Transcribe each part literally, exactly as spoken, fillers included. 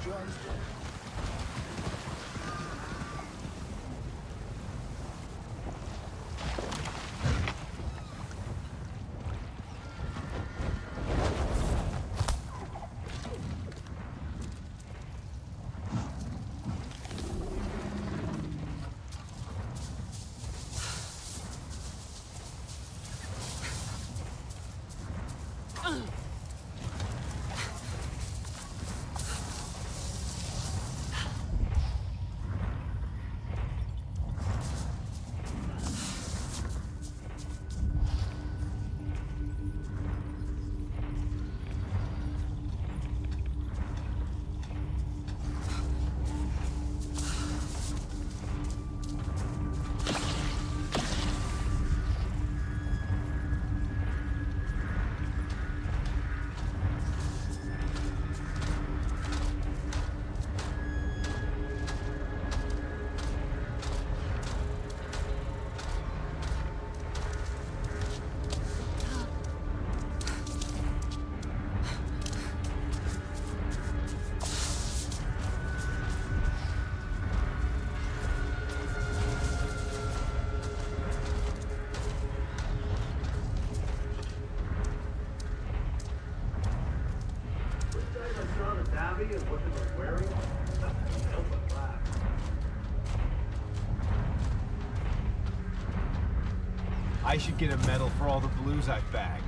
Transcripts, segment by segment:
I should get a medal for all the blues I've bagged.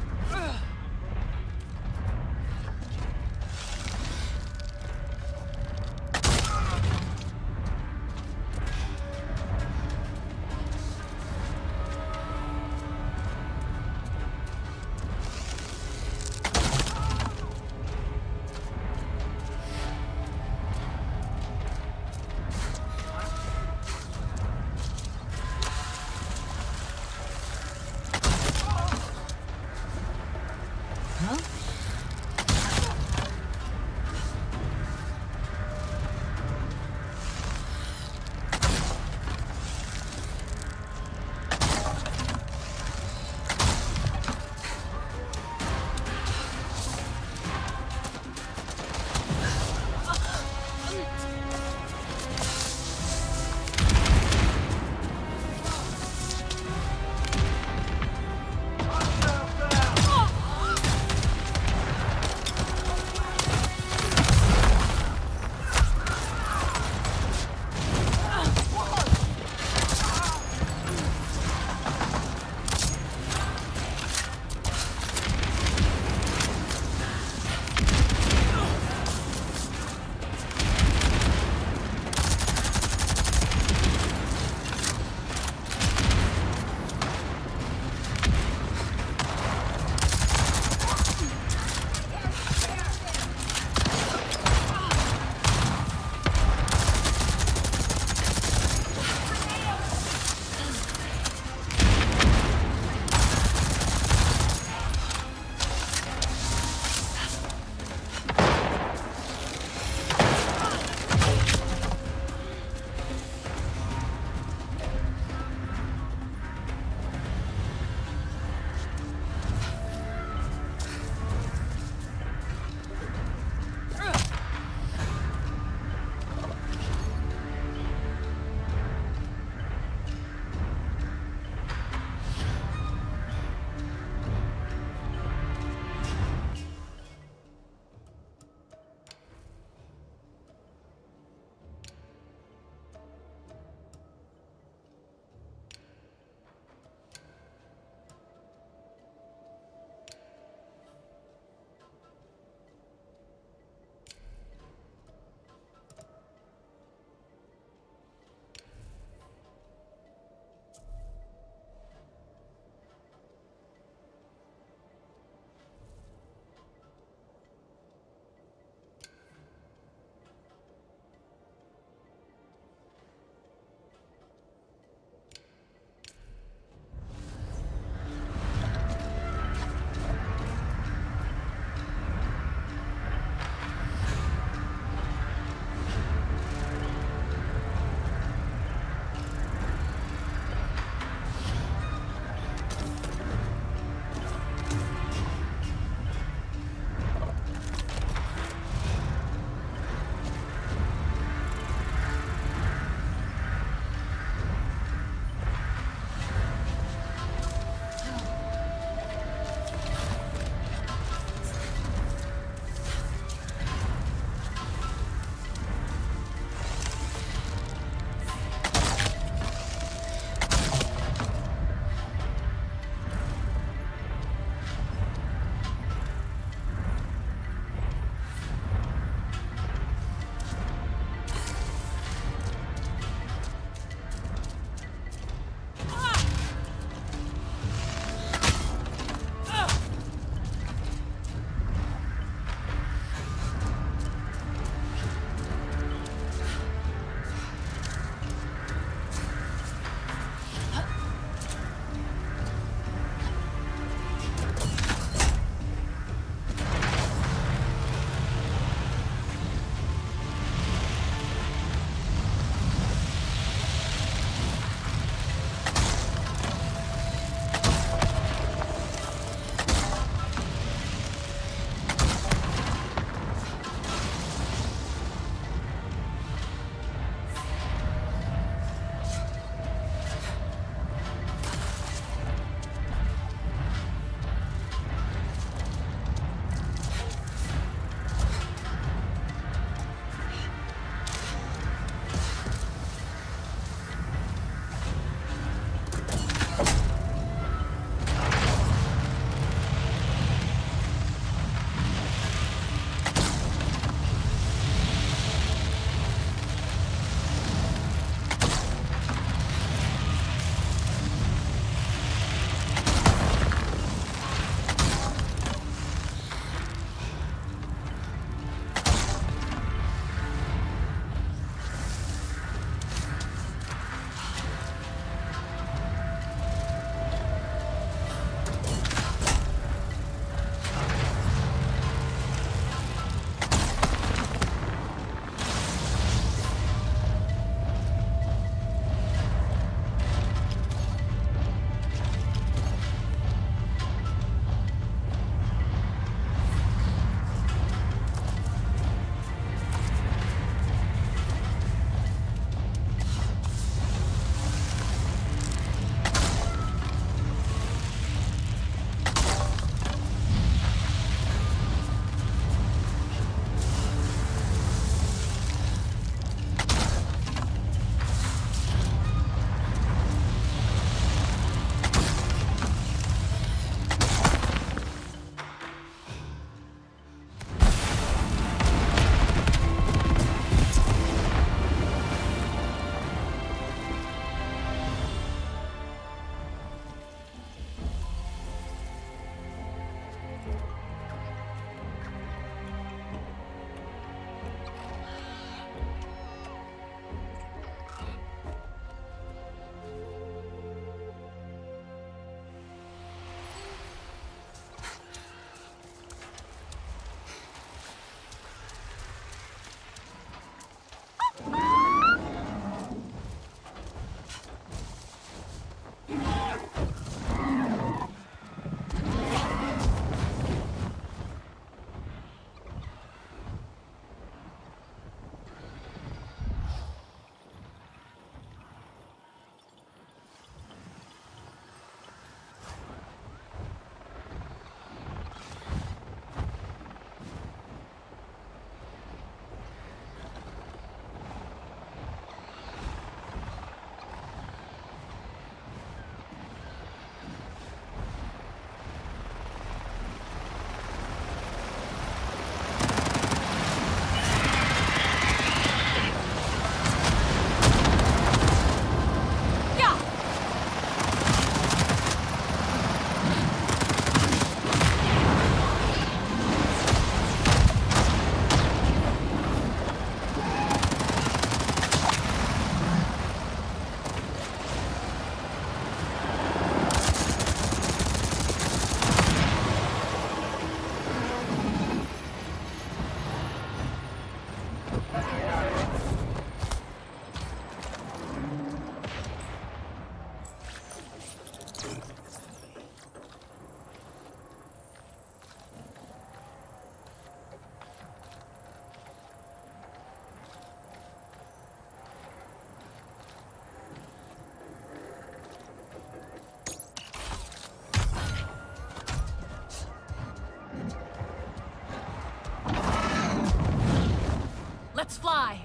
fly.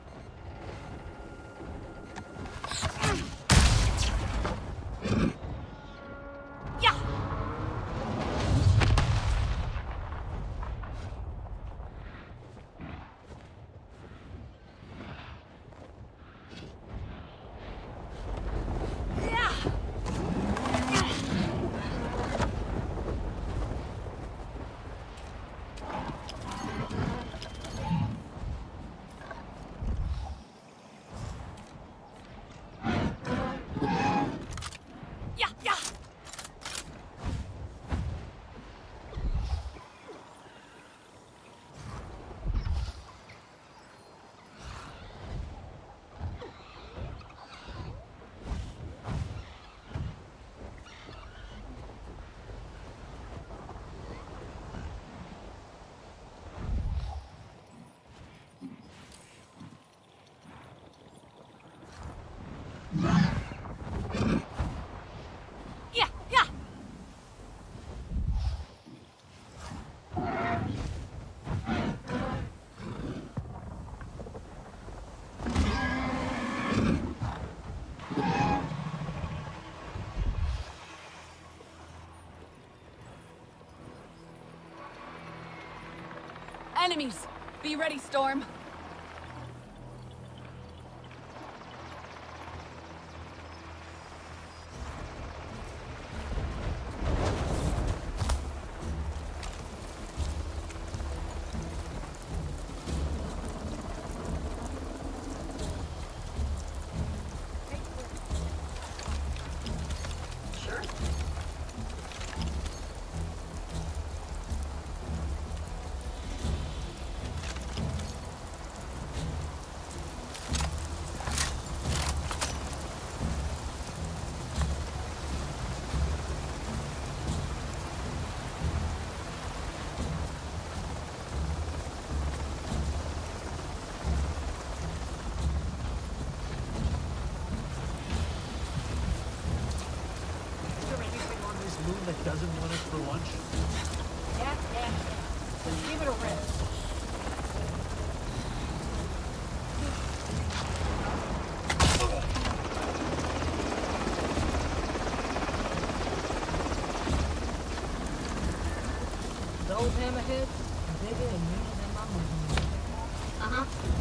Yeah. Yeah, yeah. Enemies! Be ready, Storm. That doesn't want us for lunch? Yeah, yeah, yeah. Let's give it a rest. Those hammerheads are bigger and meaner than my movie. Uh-huh.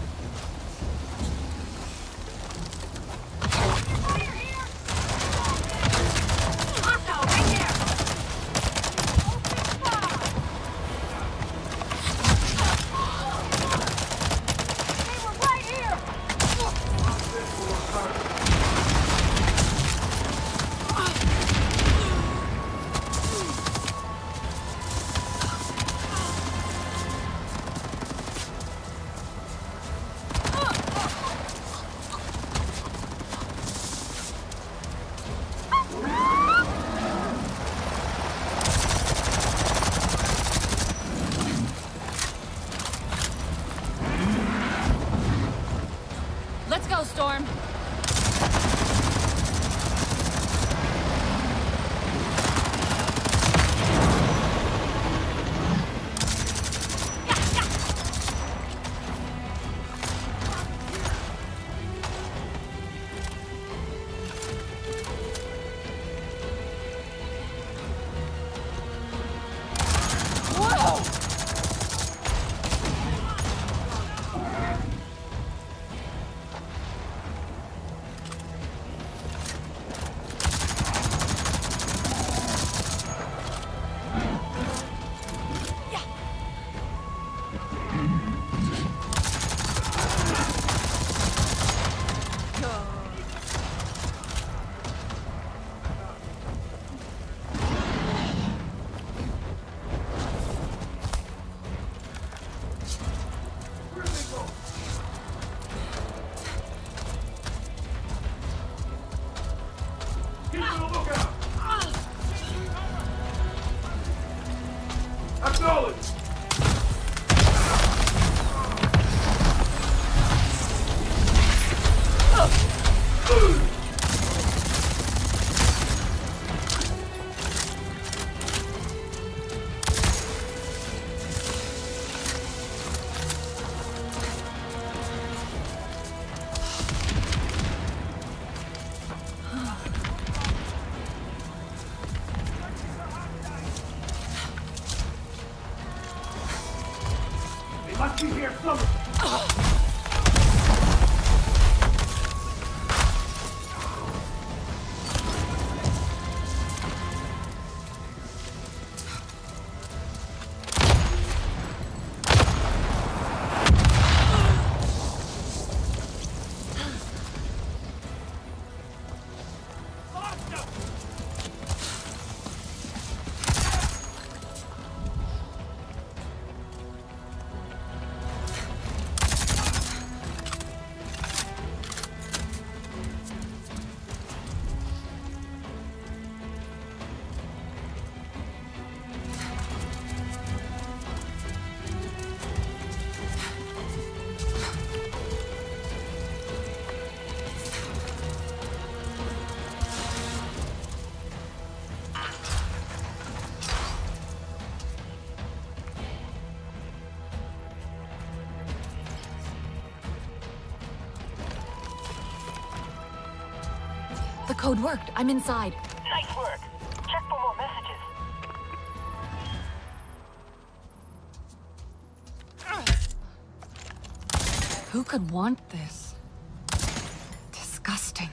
Let's go, Storm. I see here somewhere. The code worked. I'm inside. Nice work. Check for more messages. Who could want this? Disgusting.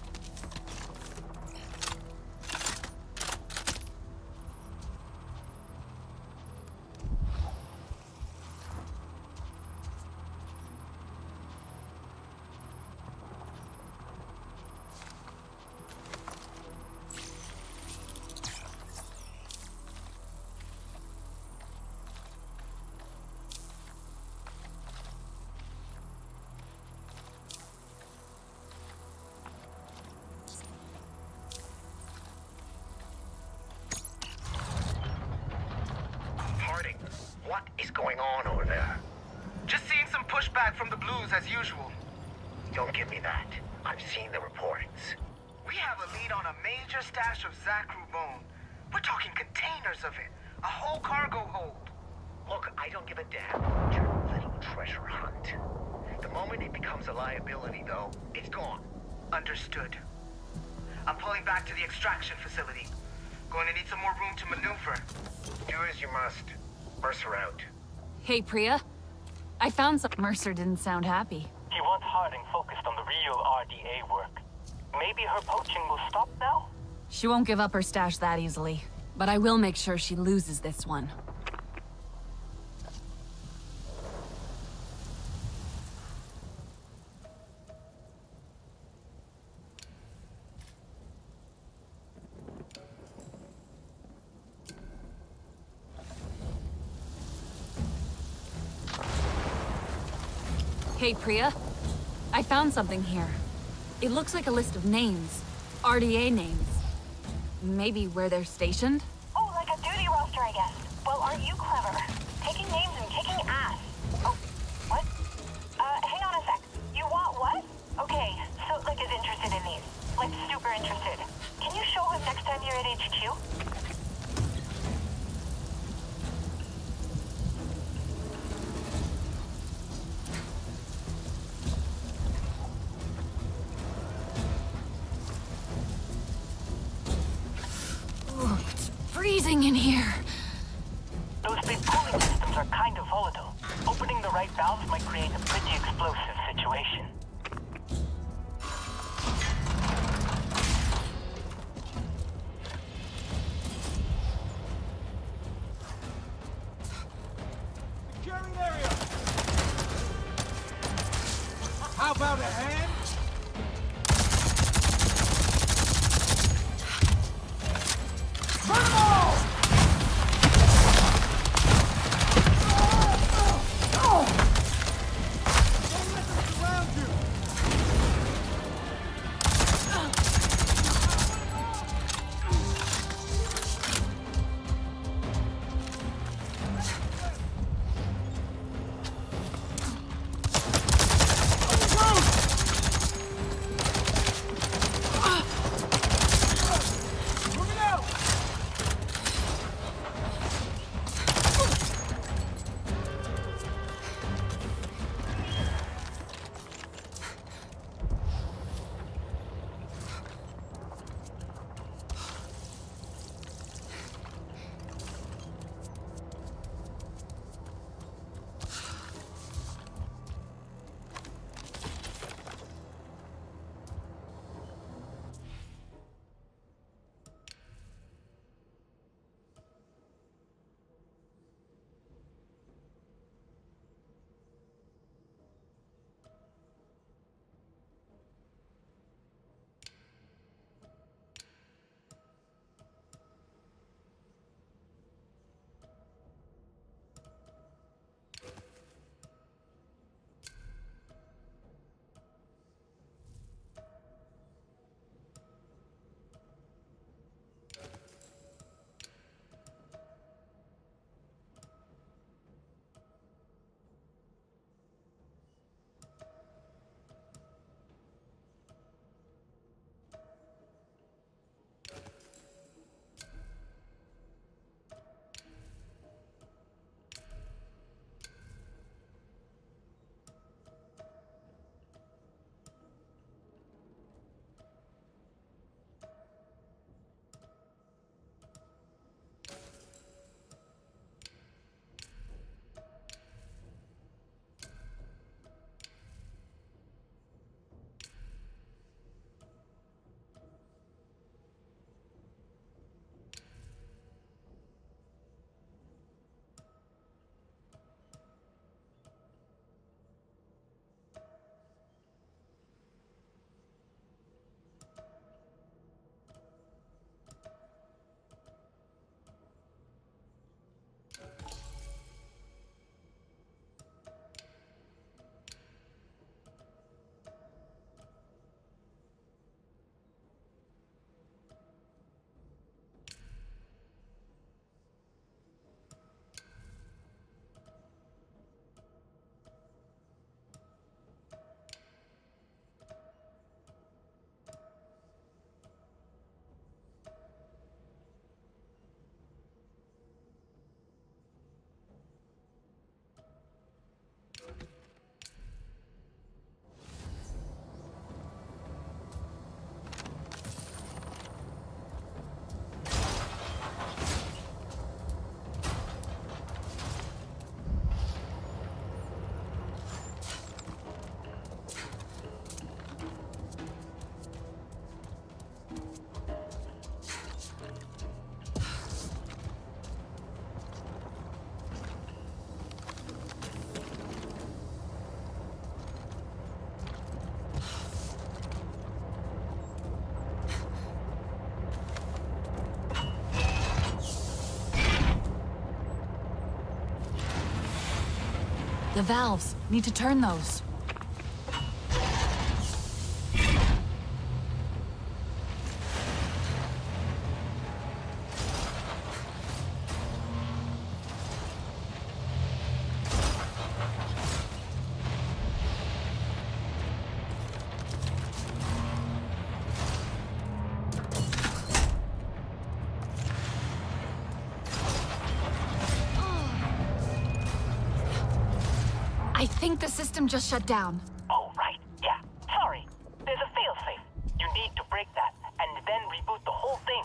What is going on over there? Just seeing some pushback from the Blues as usual. Don't give me that. I've seen the reports. We have a lead on a major stash of Zakru bone. We're talking containers of it. A whole cargo hold. Look, I don't give a damn about your little treasure hunt. The moment it becomes a liability, though, it's gone. Understood. I'm pulling back to the extraction facility. Going to need some more room to maneuver. Do as you must. Mercer out. Hey, Priya. I found some... Mercer didn't sound happy. He wants Harding focused on the real R D A work. Maybe her poaching will stop now? She won't give up her stash that easily. But I will make sure she loses this one. Hey, Priya. I found something here. It looks like a list of names. R D A names. Maybe where they're stationed? Oh, like a duty roster, I guess. Well, aren't you clever? Taking names and kicking ass. Oh, what? Uh, hang on a sec. You want what? Okay, Sootlik is interested in these. Like, super interested. Can you show him next time you're at H Q? Freezing in here. Those big cooling systems are kind of volatile. Opening the right valves might create a pretty explosive situation. Securing area. How about a hand? Burn them all! The valves. Need to turn those. I think the system just shut down. Oh, right. Yeah. Sorry. There's a failsafe. You need to break that, and then reboot the whole thing.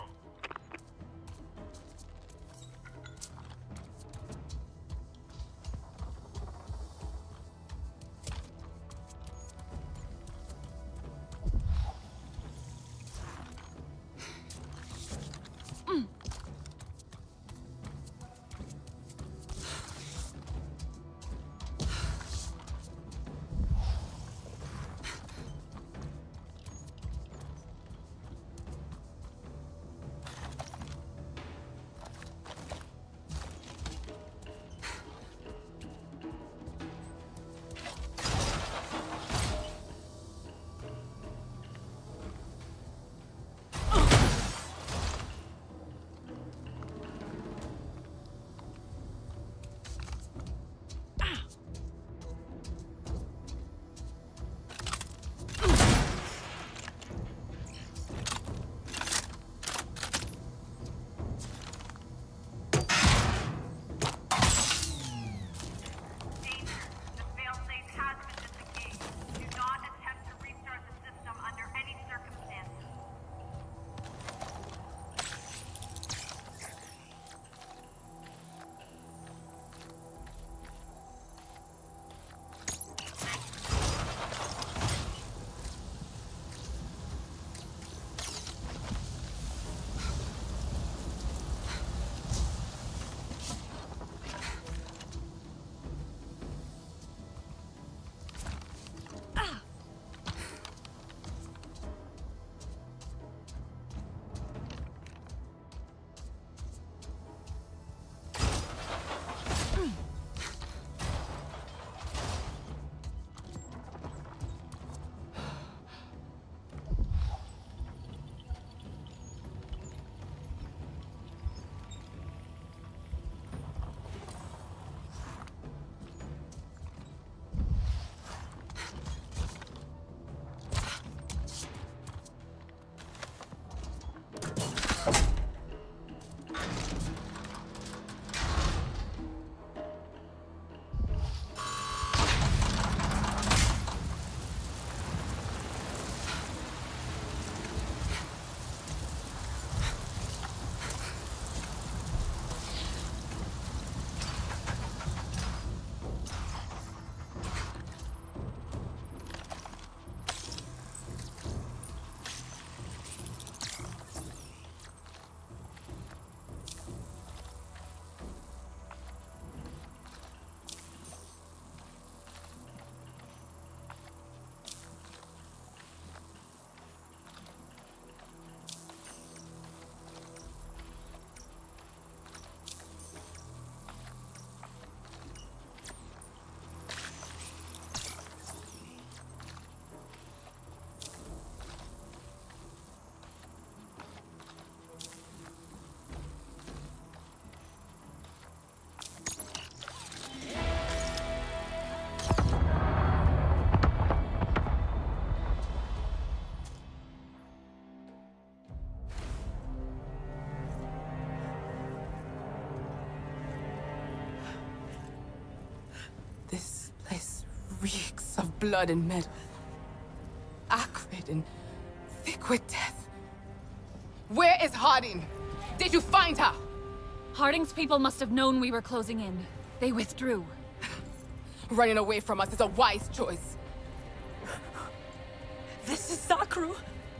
This place reeks of blood and metal. Acrid and thick with death. Where is Harding? Did you find her? Harding's people must have known we were closing in. They withdrew. Running away from us is a wise choice. This is Zakru.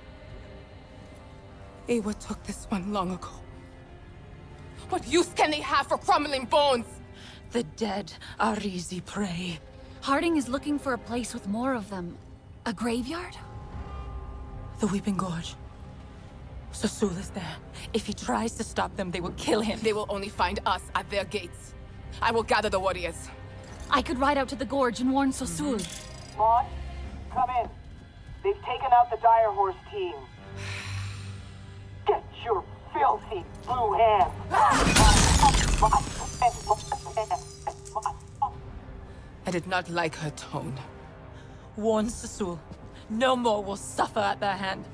Ewa took this one long ago. What use can they have for crumbling bones? The dead are easy prey. Harding is looking for a place with more of them. A graveyard? The Weeping Gorge. Sasul is there. If he tries to stop them, they will kill him. They will only find us at their gates. I will gather the warriors. I could ride out to the gorge and warn Sosul. Maud, come in. They've taken out the Dire Horse team. Get your filthy blue hands. I did not like her tone. Warn Sosul. No more will suffer at their hand.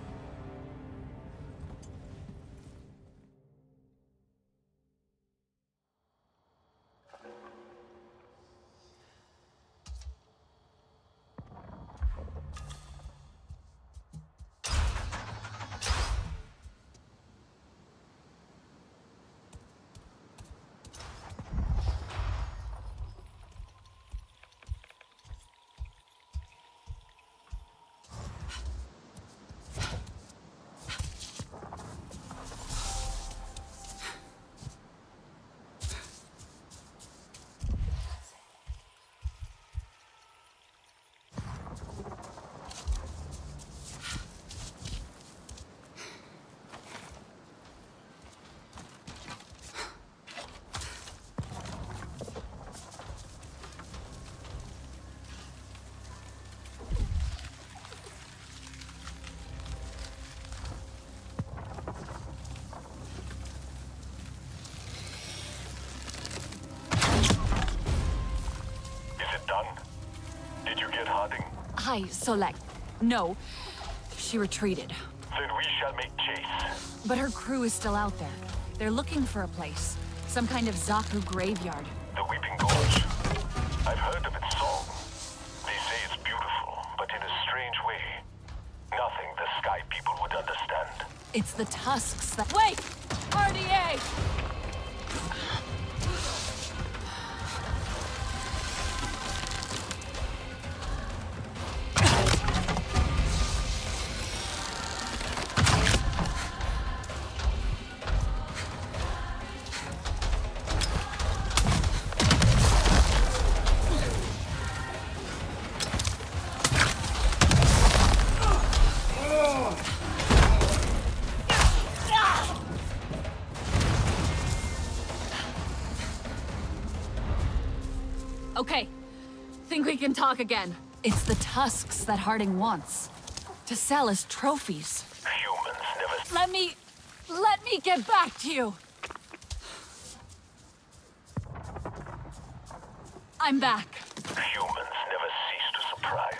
Hi, Solek. No, she retreated. Then we shall make chase. But her crew is still out there. They're looking for a place. Some kind of Zaku graveyard. The Weeping Gorge. I've heard of its song. They say it's beautiful, but in a strange way. Nothing the Sky people would understand. It's the tusks that— Wait! R D A! Okay, think we can talk again. It's the tusks that Harding wants. To sell as trophies. Humans never— Let me... let me get back to you! I'm back. Humans never cease to surprise.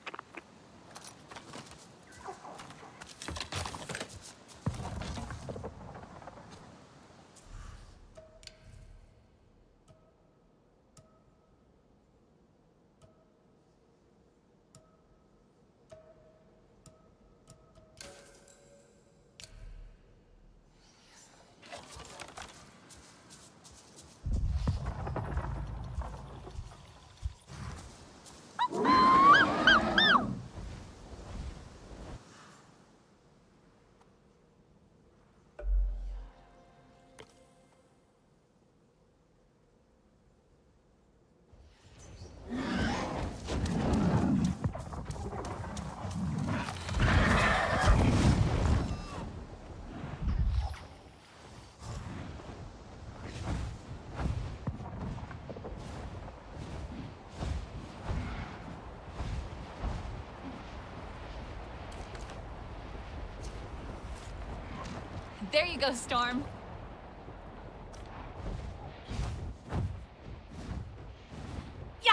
There you go, Storm. Yeah!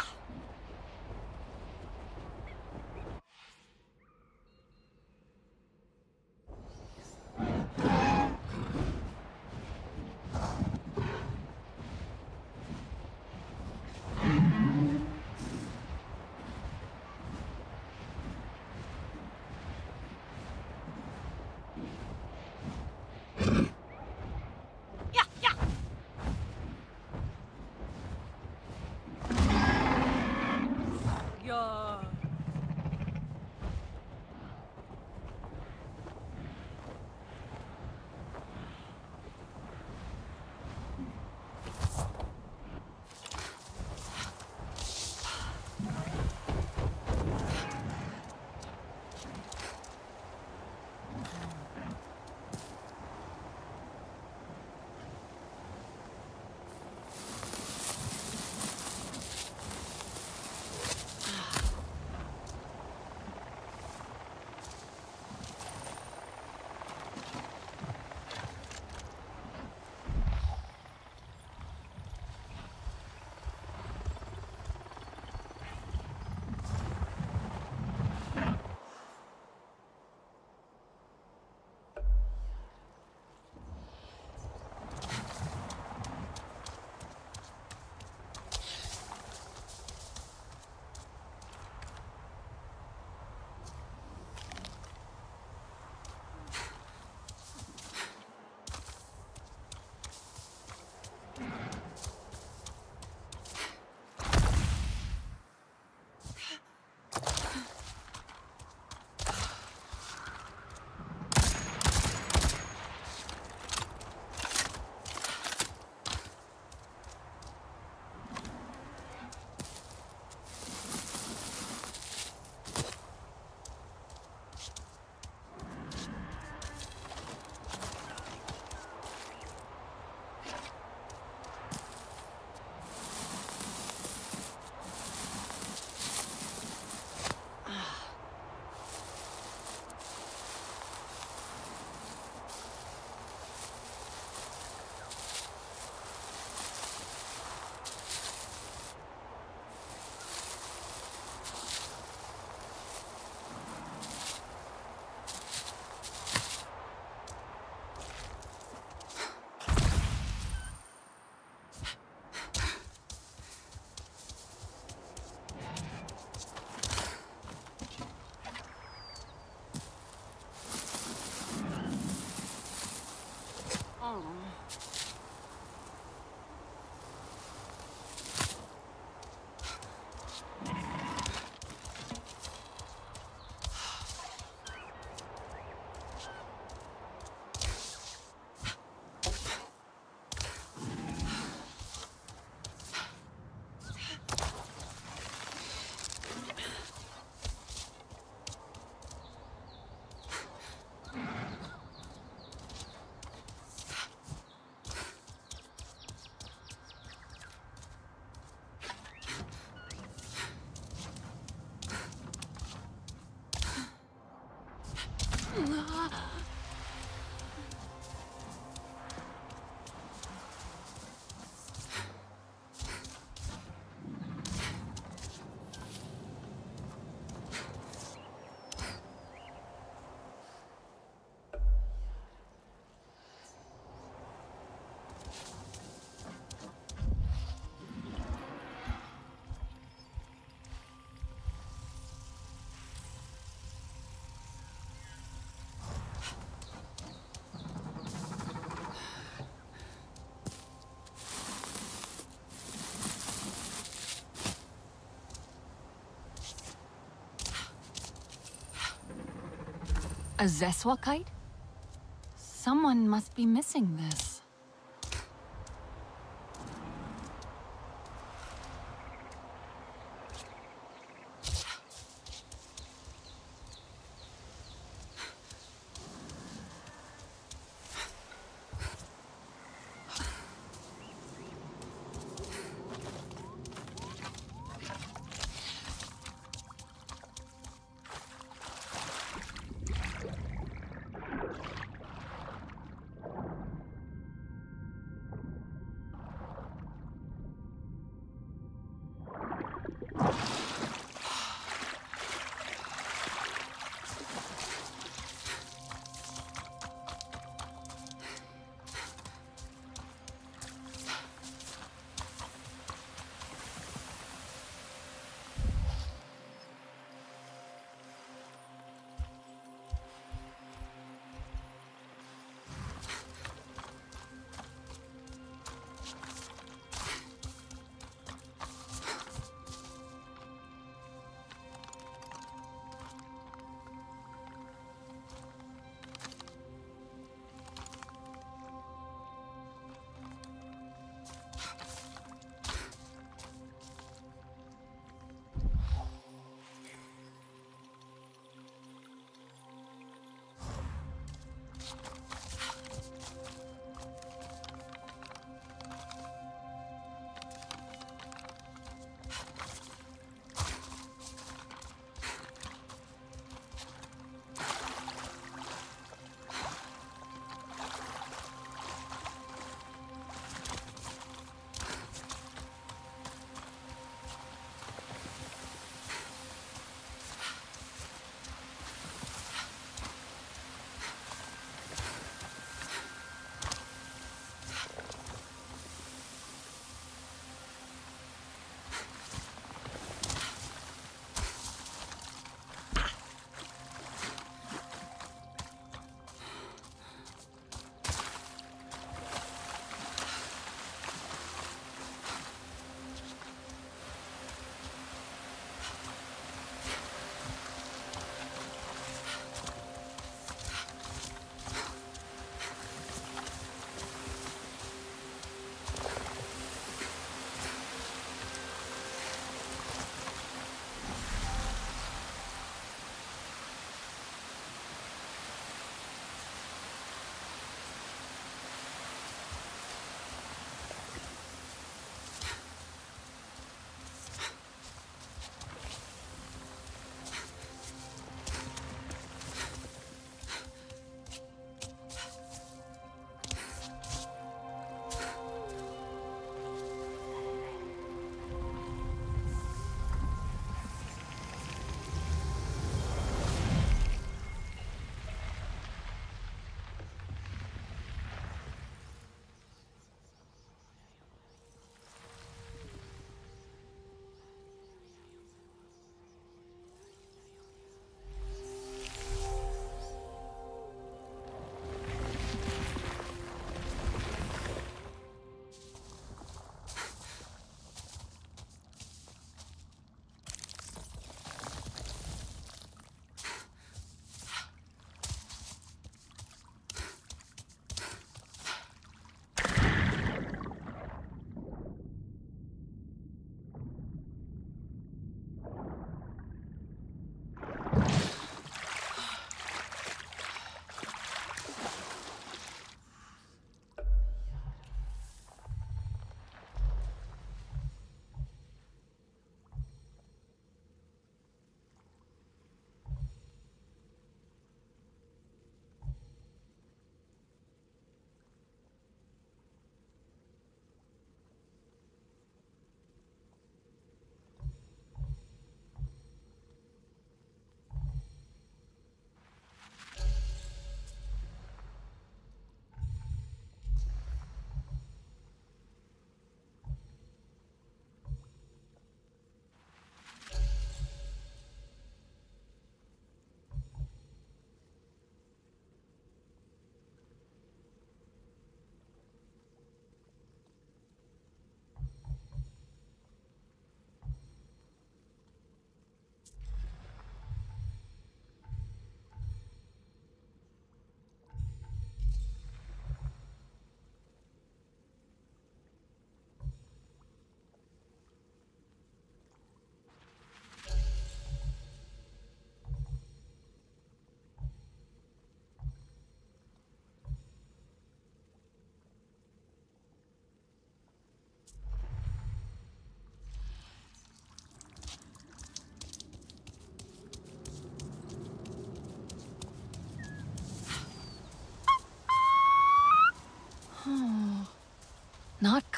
A Zeswa kite? Someone must be missing this.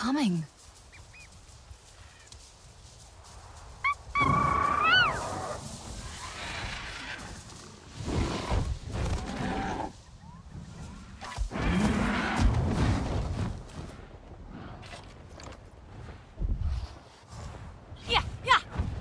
coming. Yeah, yeah.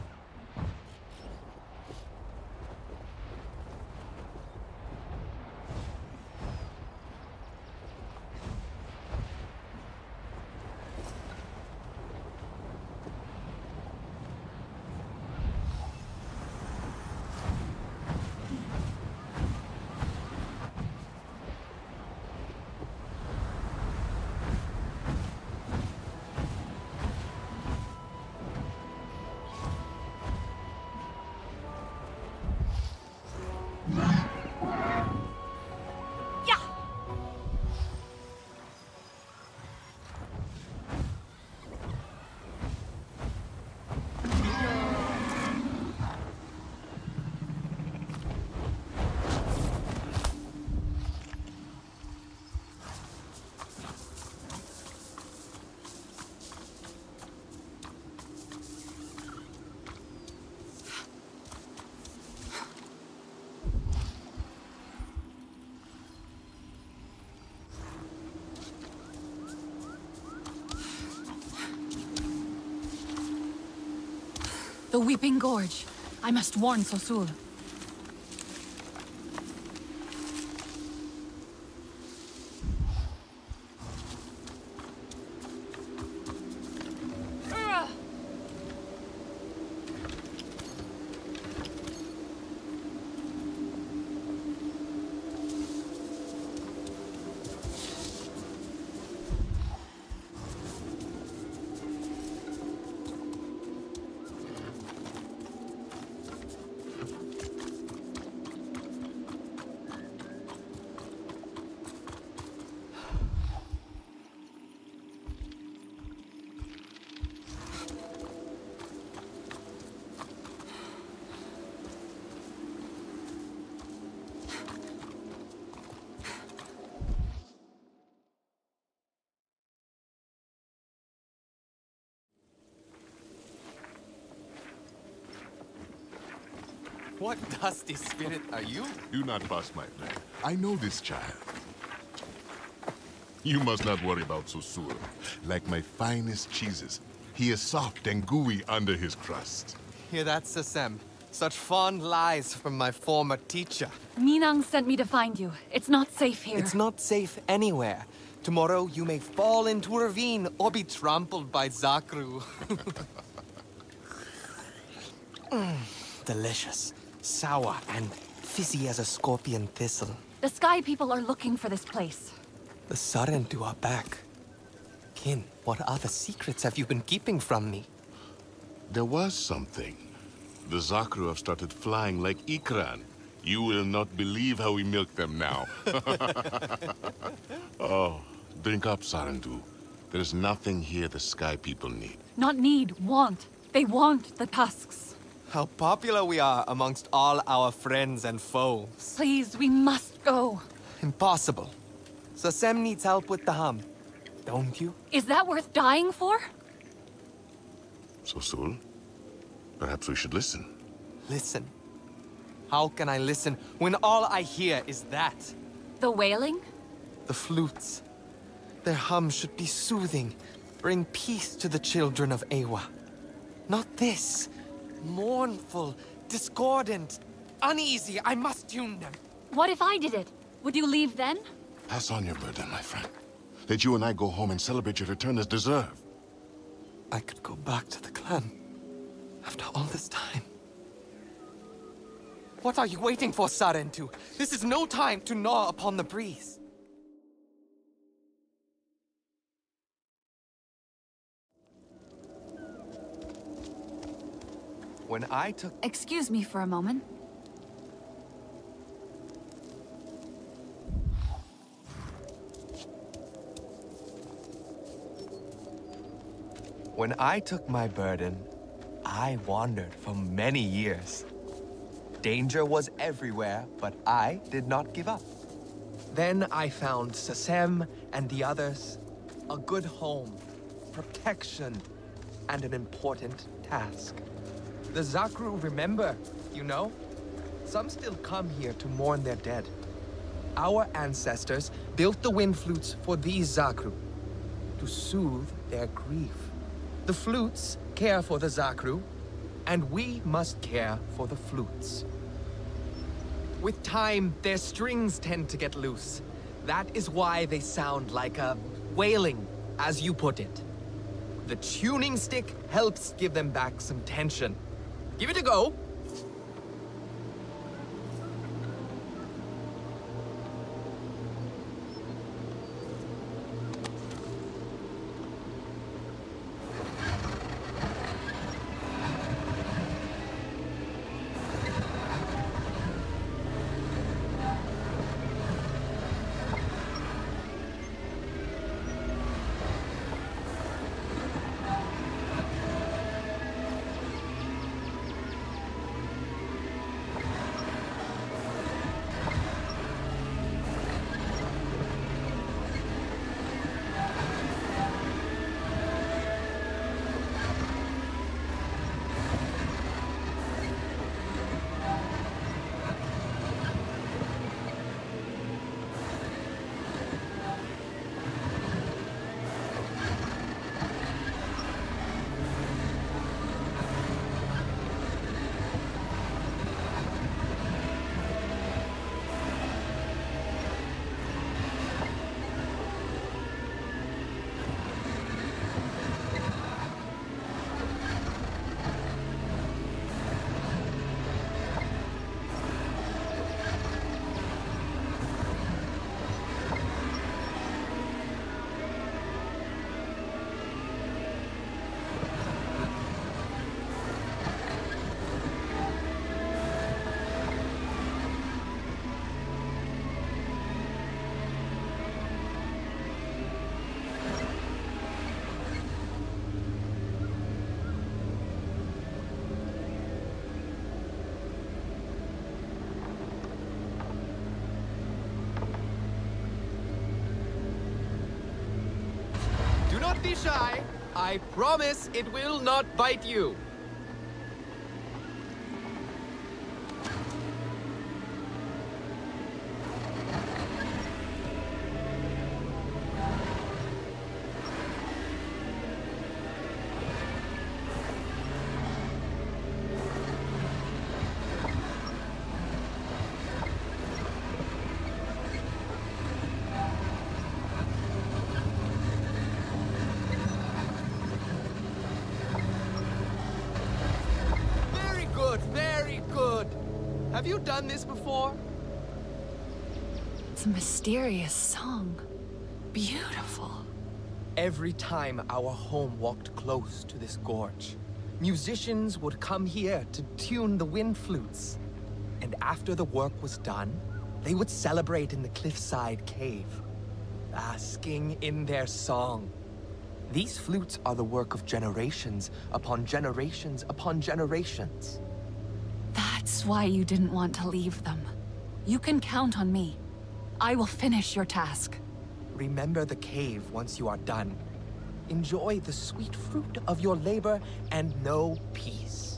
The Weeping Gorge. I must warn Sosul. What dusty spirit are you? Do not bust my friend. I know this child. You must not worry about Sosul. Like my finest cheeses, he is soft and gooey under his crust. Hear that, Sasem? Such fond lies from my former teacher. Minang sent me to find you. It's not safe here. It's not safe anywhere. Tomorrow you may fall into a ravine or be trampled by Zakru. mm, delicious. Sour and fizzy as a scorpion thistle. The Sky People are looking for this place. The Sarentu are back. Kin, what other secrets have you been keeping from me? There was something. The Zakru have started flying like Ikran. You will not believe how we milk them now. Oh, drink up, Sarentu. There is nothing here the Sky People need. Not need, want. They want the tusks. How popular we are amongst all our friends and foes. Please, we must go. Impossible. Sasem needs help with the hum. Don't you? Is that worth dying for? Sosul, perhaps we should listen. Listen? How can I listen when all I hear is that? The wailing? The flutes. Their hum should be soothing, bring peace to the children of Eywa. Not this. Mournful, discordant, uneasy. I must tune them. What if I did it? Would you leave then? Pass on your burden, my friend. Let you and I go home and celebrate your return as deserved. I could go back to the clan. After all this time. What are you waiting for, Sarentu? This is no time to gnaw upon the breeze. When I took... Excuse me for a moment. When I took my burden, I wandered for many years. Danger was everywhere, but I did not give up. Then I found Sasem and the others a good home, protection and an important task. The Zakru remember, you know? Some still come here to mourn their dead. Our ancestors built the wind flutes for these Zakru, to soothe their grief. The flutes care for the Zakru, and we must care for the flutes. With time, their strings tend to get loose. That is why they sound like a wailing, as you put it. The tuning stick helps give them back some tension. Give it a go. Do not be shy. I promise it will not bite you. Have you done this before? It's a mysterious song. Beautiful. Every time our home walked close to this gorge, musicians would come here to tune the wind flutes. And after the work was done, they would celebrate in the cliffside cave, basking in their song. These flutes are the work of generations upon generations upon generations. That's why you didn't want to leave them. You can count on me. I will finish your task. Remember the cave once you are done. Enjoy the sweet fruit of your labor and know peace.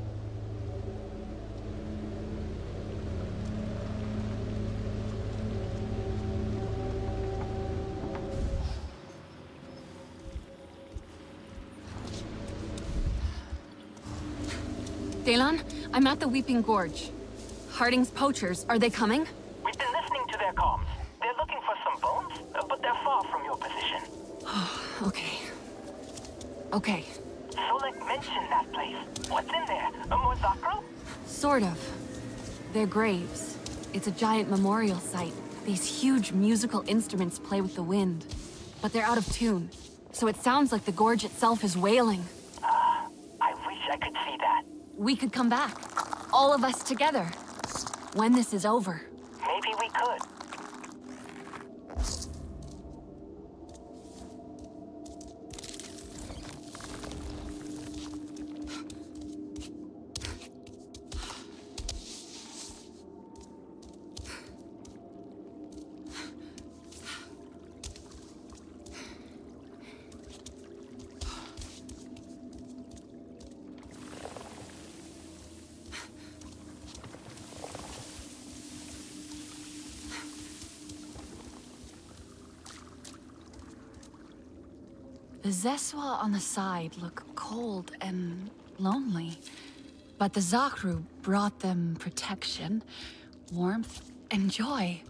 Daylon, I'm at the Weeping Gorge. Harding's poachers, are they coming? We've been listening to their comms. They're looking for some bones, uh, but they're far from your position. Okay. Okay. So, like, mention that place. What's in there? A more Zakru? Sort of. They're graves. It's a giant memorial site. These huge musical instruments play with the wind. But they're out of tune, so it sounds like the gorge itself is wailing. Ah, I wish I could see that. We could come back. All of us together. When this is over. Maybe we could. The Zeswa on the side look cold and lonely. But the Zakru brought them protection, warmth, and joy.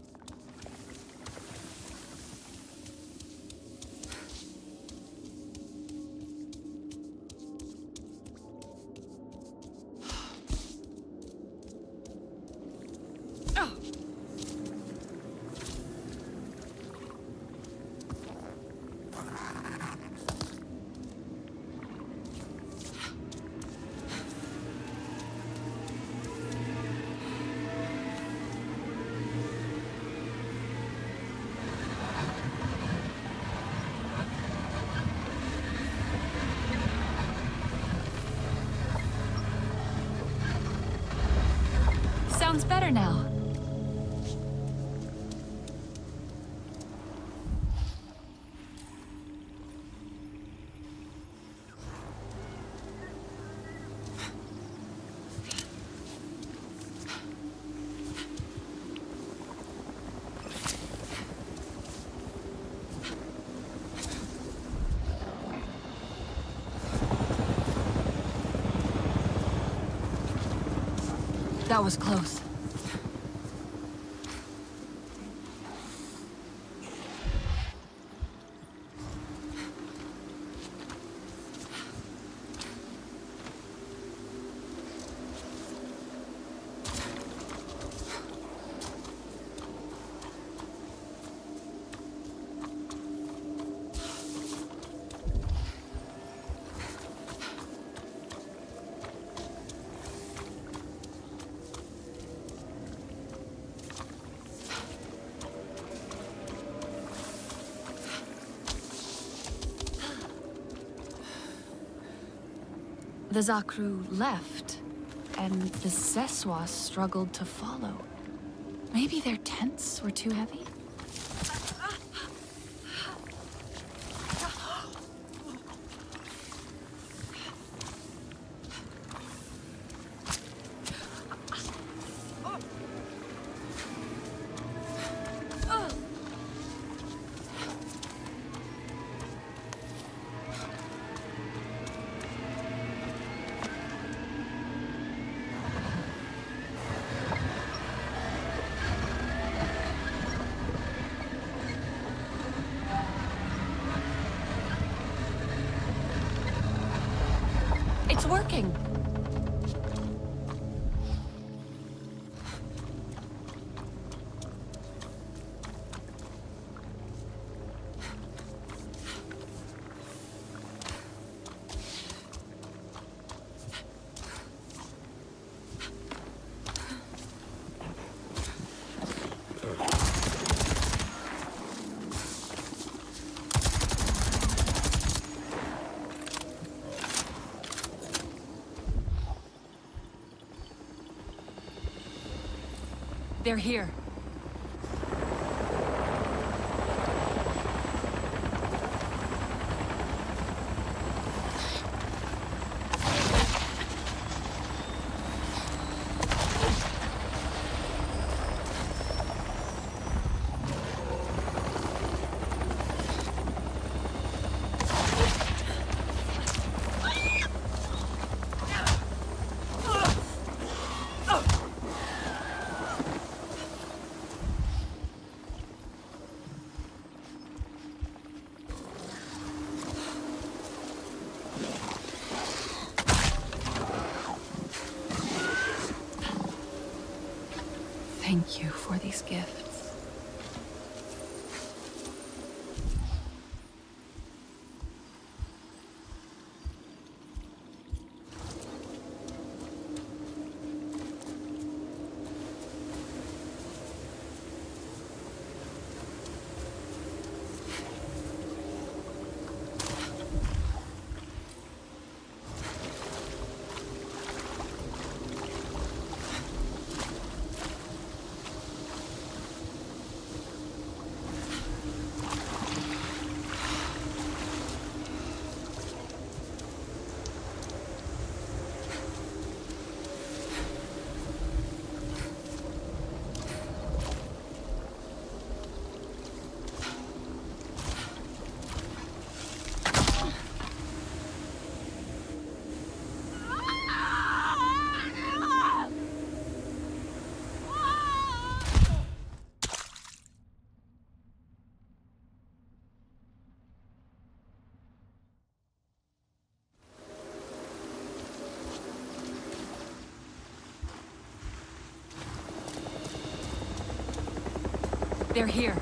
Sounds better now. That was close. The Zakru left, and the Zeswa struggled to follow. Maybe their tents were too heavy? It's working. They're here. Thank you for these gifts. They're here.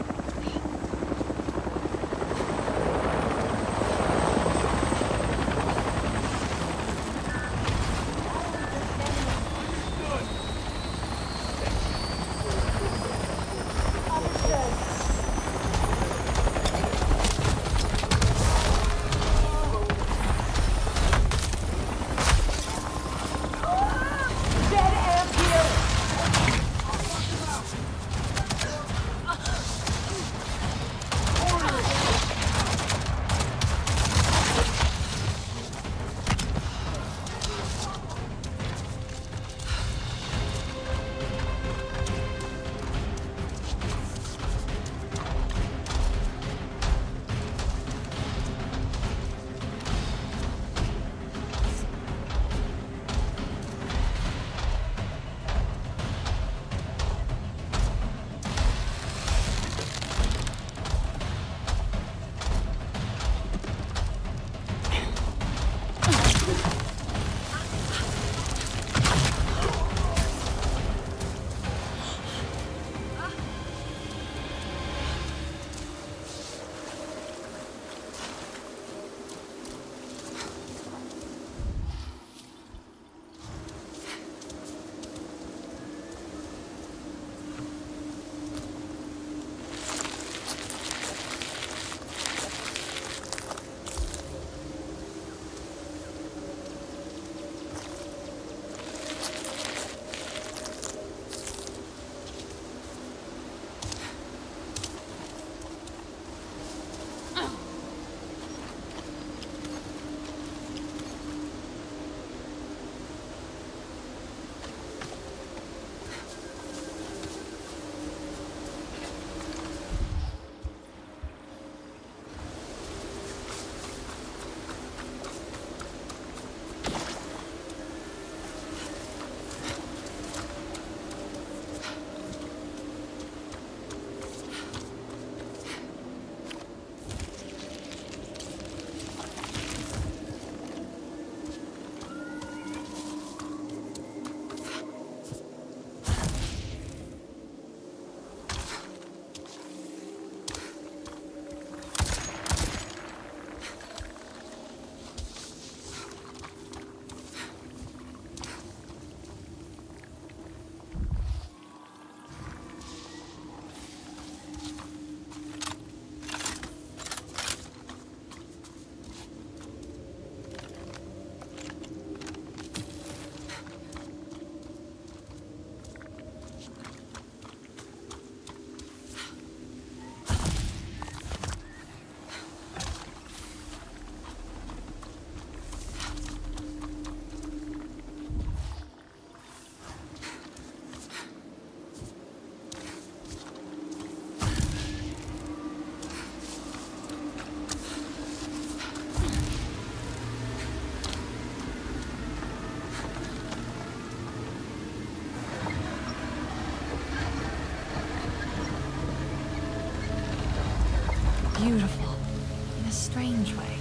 Beautiful, in a strange way.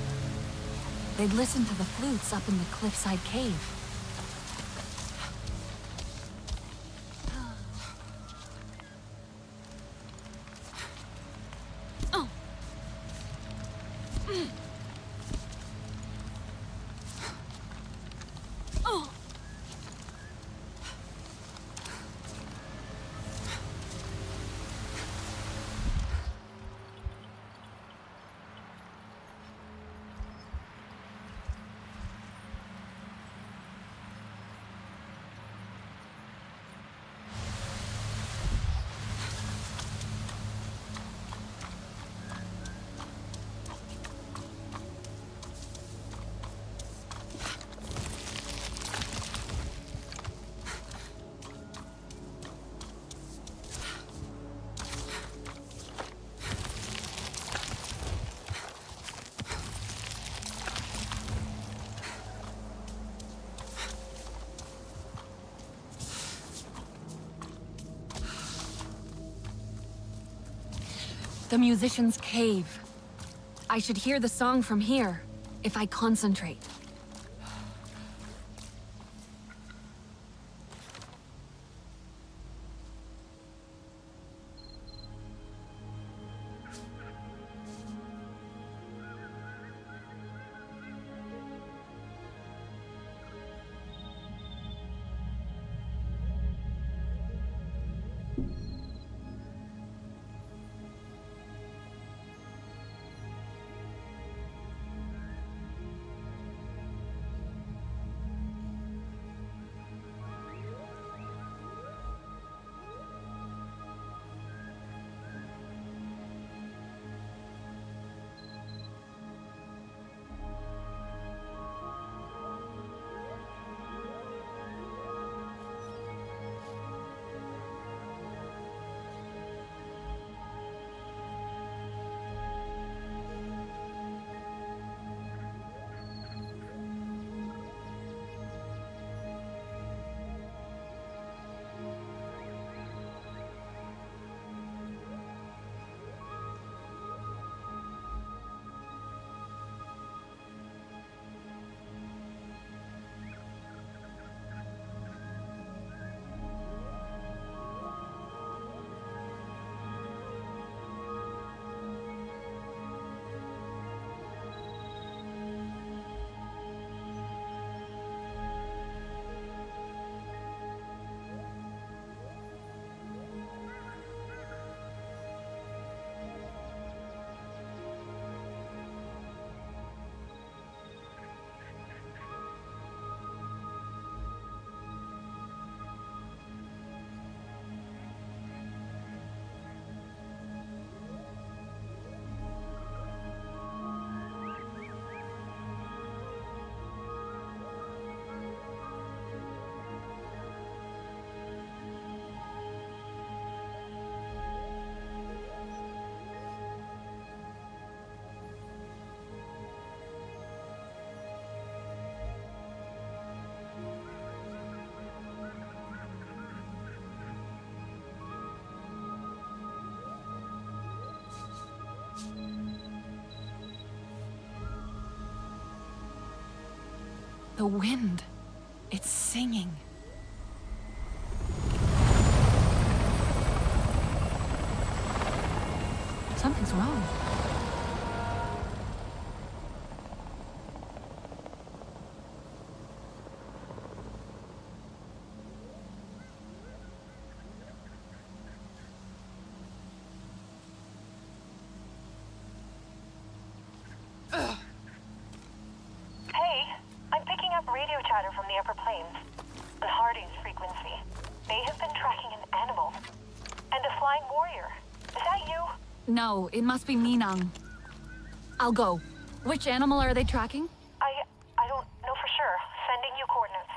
They'd listen to the flutes up in the cliffside cave. Oh. Oh. The musician's cave. I should hear the song from here, if I concentrate. The wind. It's singing. Something's wrong. No, it must be Minang. I'll go. Which animal are they tracking? I... I don't know for sure. Sending you coordinates.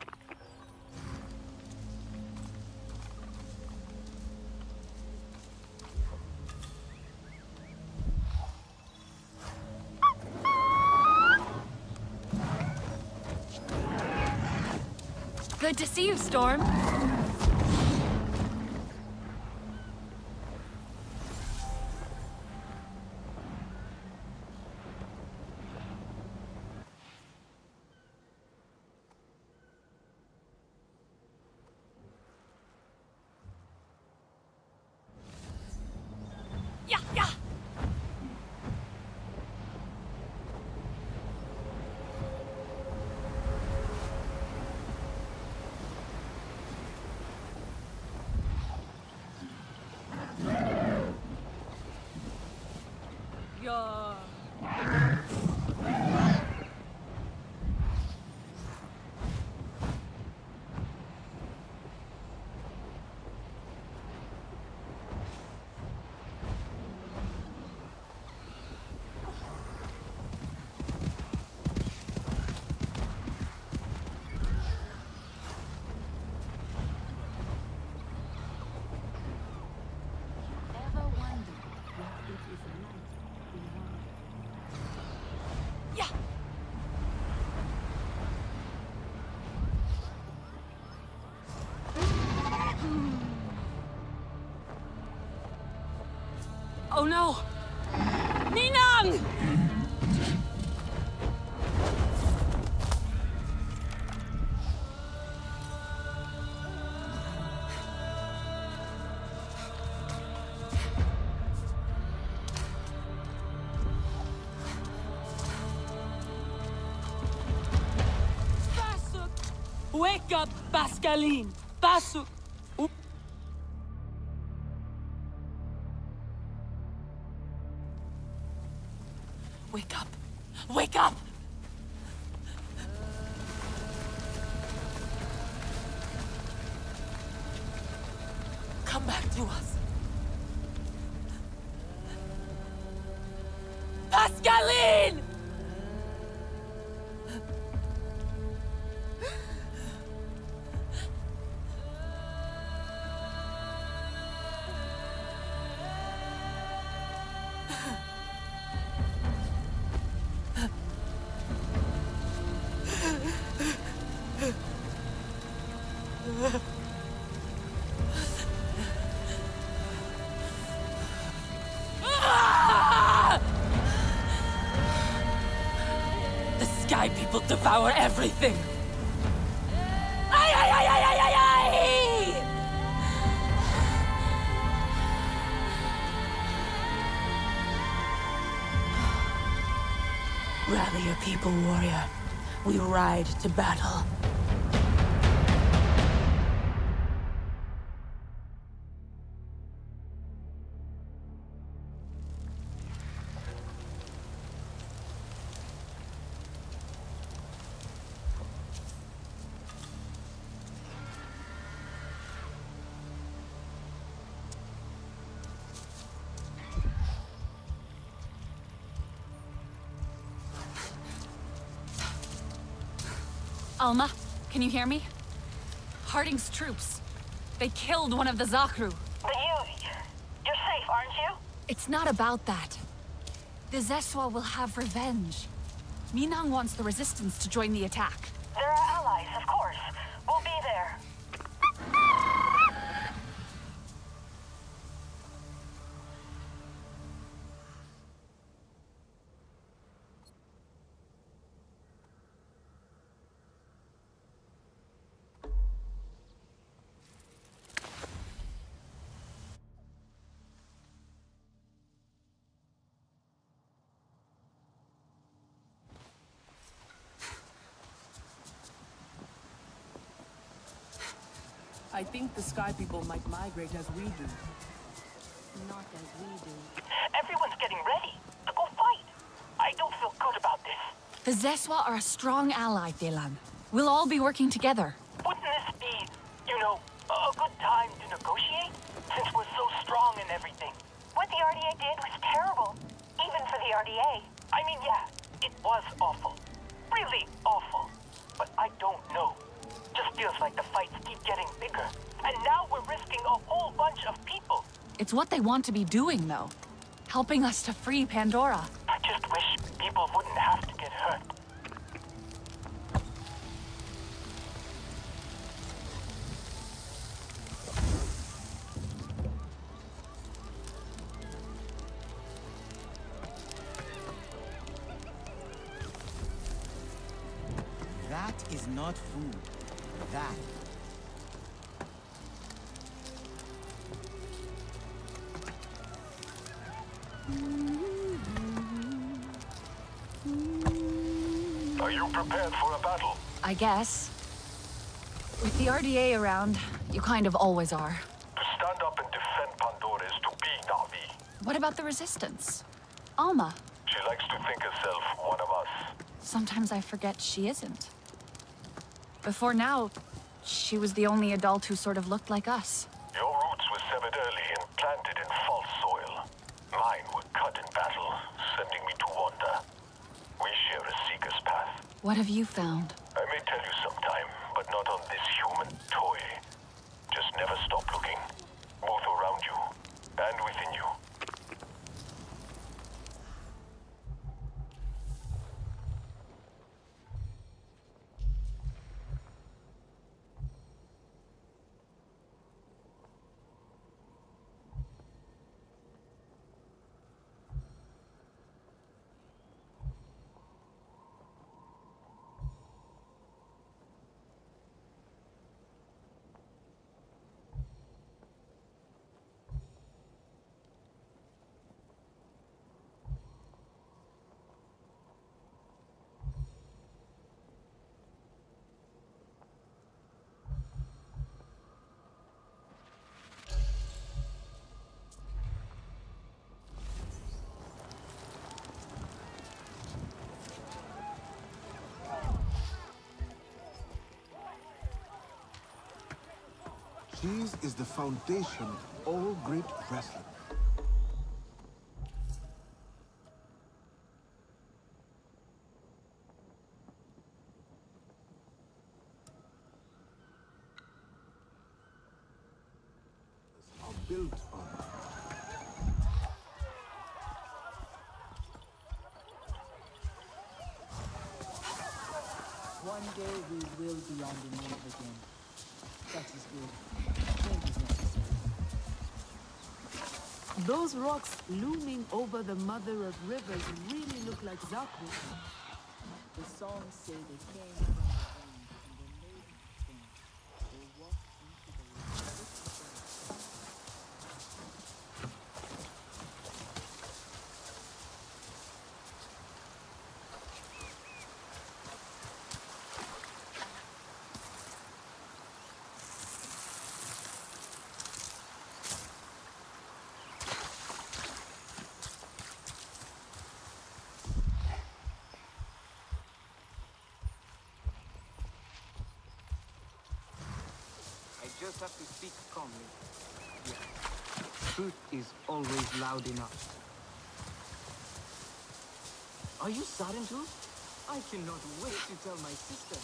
Good to see you, Storm. Oh no! Minang! Wake up, Pascaline! Pasuk! Wake up! Wake up! Come back to us. Pascaline! The Sky People devour everything! Ay, ay, ay, ay, ay, ay, ay! Rally your people, warrior. We ride to battle. Alma, can you hear me? Harding's troops. They killed one of the Zakru. But you... you're safe, aren't you? It's not about that. The Zeswa will have revenge. Minang wants the Resistance to join the attack. There are allies, of course. We'll be there. I think the Sky People might migrate as we do. Not as we do. Everyone's getting ready to go fight. I don't feel good about this. The Zeswa are a strong ally, Delan. We'll all be working together. Wouldn't this be, you know, a good time to negotiate? Since we're so strong and everything. What the R D A did was terrible. Even for the R D A. I mean, yeah, it was awful. Really awful. But I don't know. Just feels like the fights keep getting bigger. And now we're risking a whole bunch of people. It's what they want to be doing, though. Helping us to free Pandora. I just wish people wouldn't have to get hurt. That is not food. That. Are you prepared for a battle? I guess. With the R D A around, you kind of always are. To stand up and defend Pandora is to be Na'vi. What about the Resistance? Alma. She likes to think herself one of us. Sometimes I forget she isn't. Before now, she was the only adult who sort of looked like us. Your roots were severed early and planted in false soil. Mine were cut in battle, sending me to wander. We share a seeker's path. What have you found? I may tell you sometime, but not on this human toy. Just never stop looking. Both around you and within you. Cheese is the foundation of all great wrestling. Are built on. One day we will be on the move again. That is good. Change is necessary. Those rocks looming over the Mother of Rivers really look like Zakru. The songs say they came from the end and they made it king. They walked into the light. Just have to speak calmly. Yeah. Truth is always loud enough. Are you saddened too? I cannot wait to tell my sister.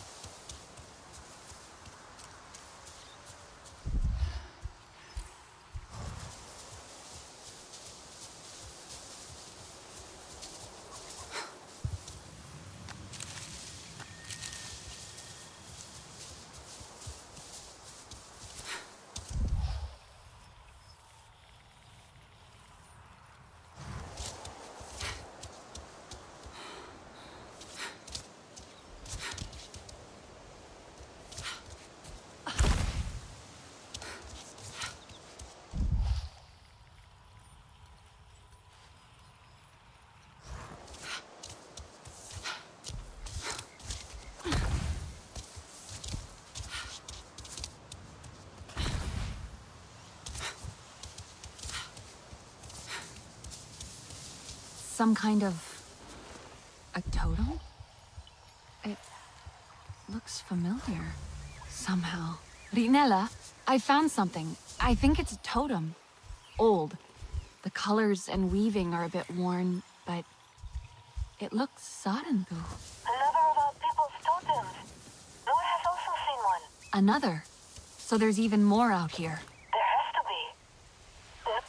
some kind of... a totem? It looks familiar, somehow. Rinella, I found something. I think it's a totem. Old. The colors and weaving are a bit worn, but it looks Sarentu. Another of our people's totems. Noor has also seen one. Another? So there's even more out here. There has to be. Yep.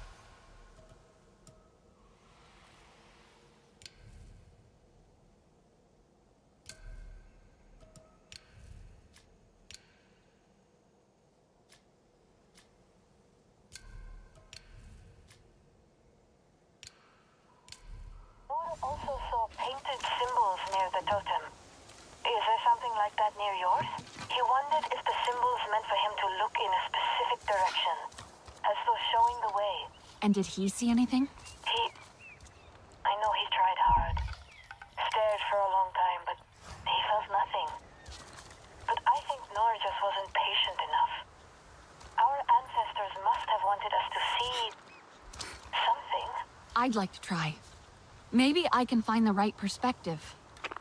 Noor also saw painted symbols near the totem. Is there something like that near yours? He wondered if the symbols meant for him to look in a specific direction, as though showing the way. And did he see anything? He... I know he tried hard. Stared for a long time, but he felt nothing. But I think Noor just wasn't patient enough. Our ancestors must have wanted us to see... something. I'd like to try. Maybe I can find the right perspective.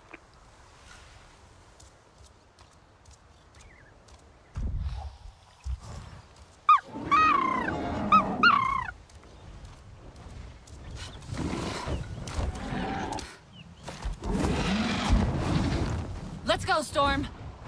Let's go, Storm!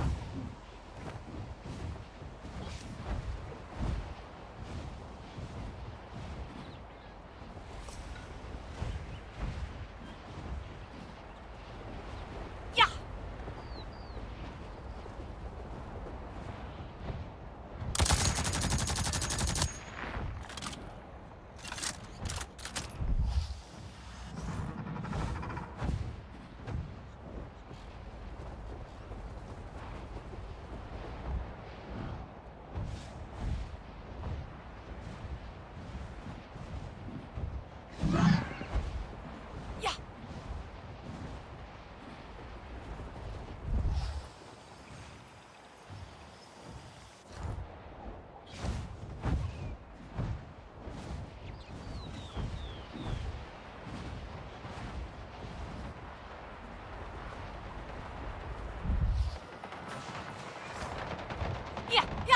Yeah, yeah!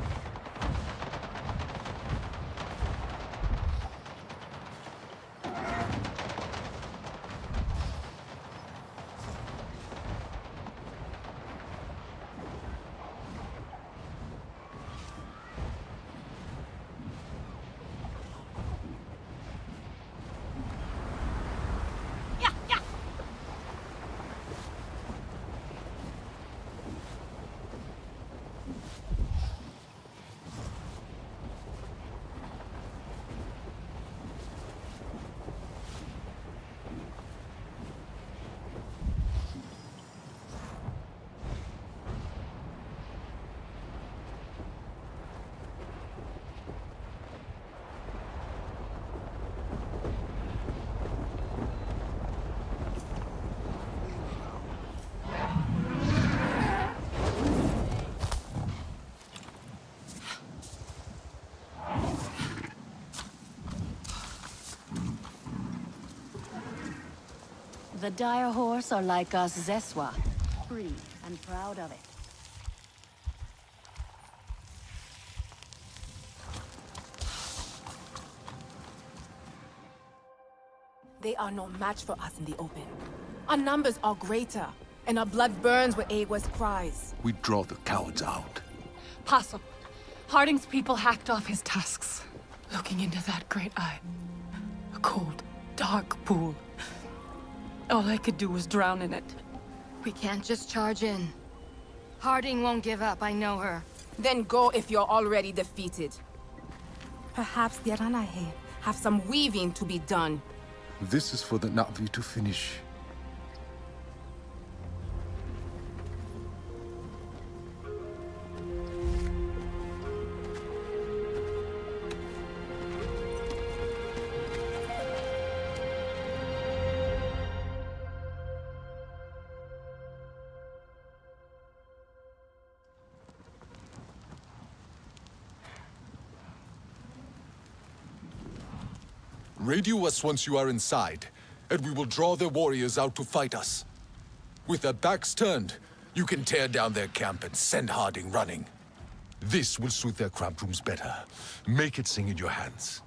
The dire horse are like us Zeswa, free and proud of it. They are no match for us in the open. Our numbers are greater, and our blood burns with Awa's cries. We draw the cowards out. Possum. Harding's people hacked off his tusks. Looking into that great eye. A cold, dark pool. All I could do was drown in it. We can't just charge in. Harding won't give up, I know her. Then go if you're already defeated. Perhaps the Aranahe have some weaving to be done. This is for the Na'vi to finish. Radio us once you are inside. and we will draw their warriors out to fight us. With their backs turned, you can tear down their camp and send Harding running. This will suit their cramped rooms better. Make it sing in your hands.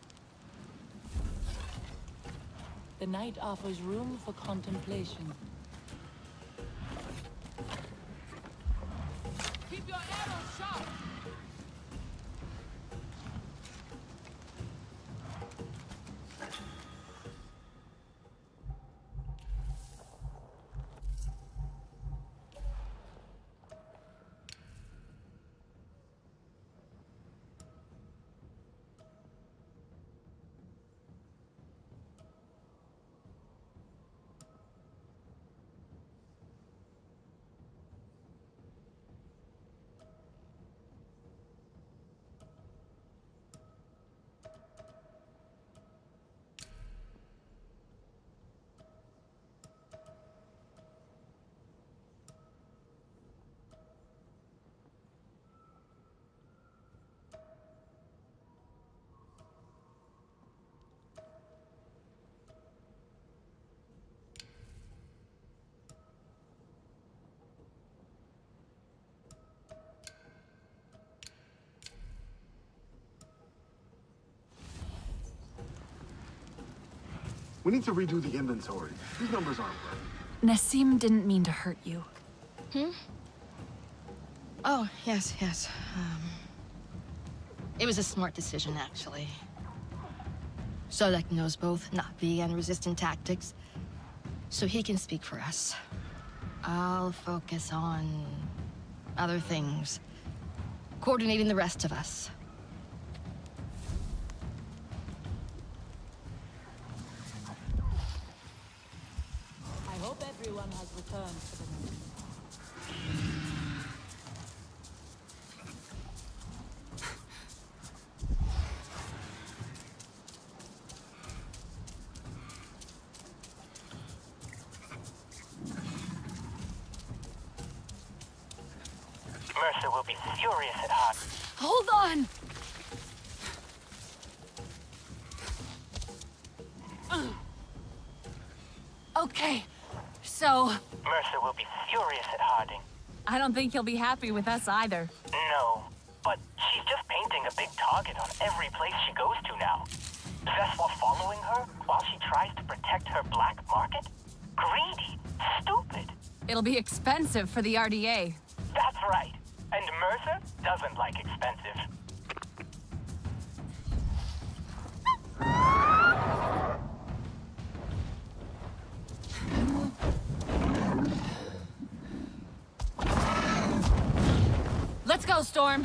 The night offers room for contemplation. Keep your arrows sharp! We need to redo the inventory. These numbers aren't right. Nassim didn't mean to hurt you. Hmm? Oh, yes, yes. Um, it was a smart decision, actually. Solek knows both Na'vi and resistant tactics, so he can speak for us. I'll focus on other things, coordinating the rest of us. I hope everyone has returned for the night. Mercer will be furious at Hart. Hold on! Okay, so... Mercer will be furious at Harding. I don't think he'll be happy with us either. No, but she's just painting a big target on every place she goes to now. Zeswa following her while she tries to protect her black market? Greedy. Stupid. It'll be expensive for the R D A. That's right. And Mercer doesn't like expensive. Let's go, Storm!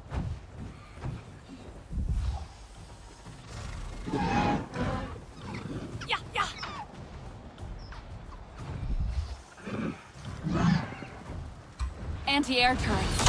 Yeah, yeah! Anti-air turrets.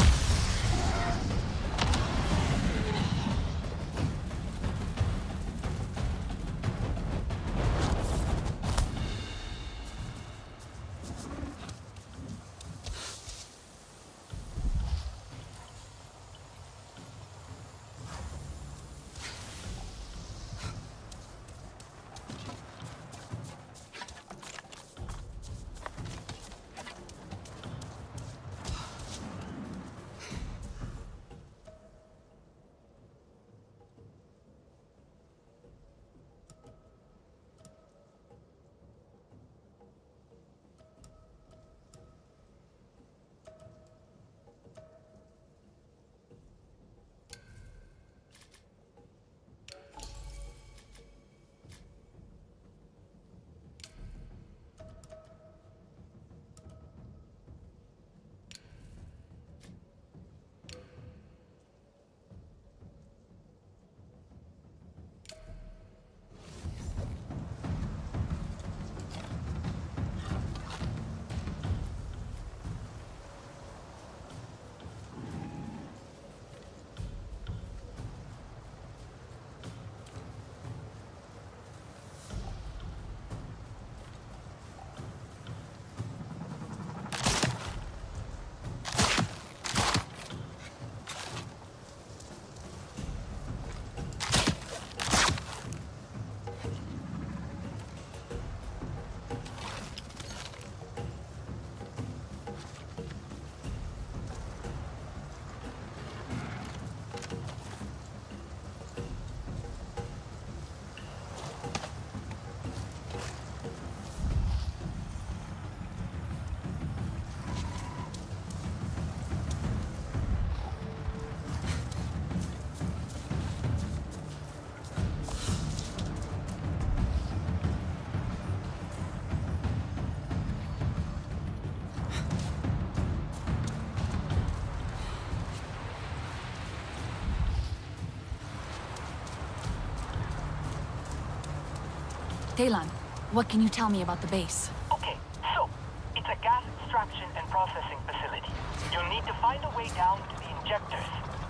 Taylan, what can you tell me about the base? Okay, so, it's a gas extraction and processing facility. You'll need to find a way down to the injectors.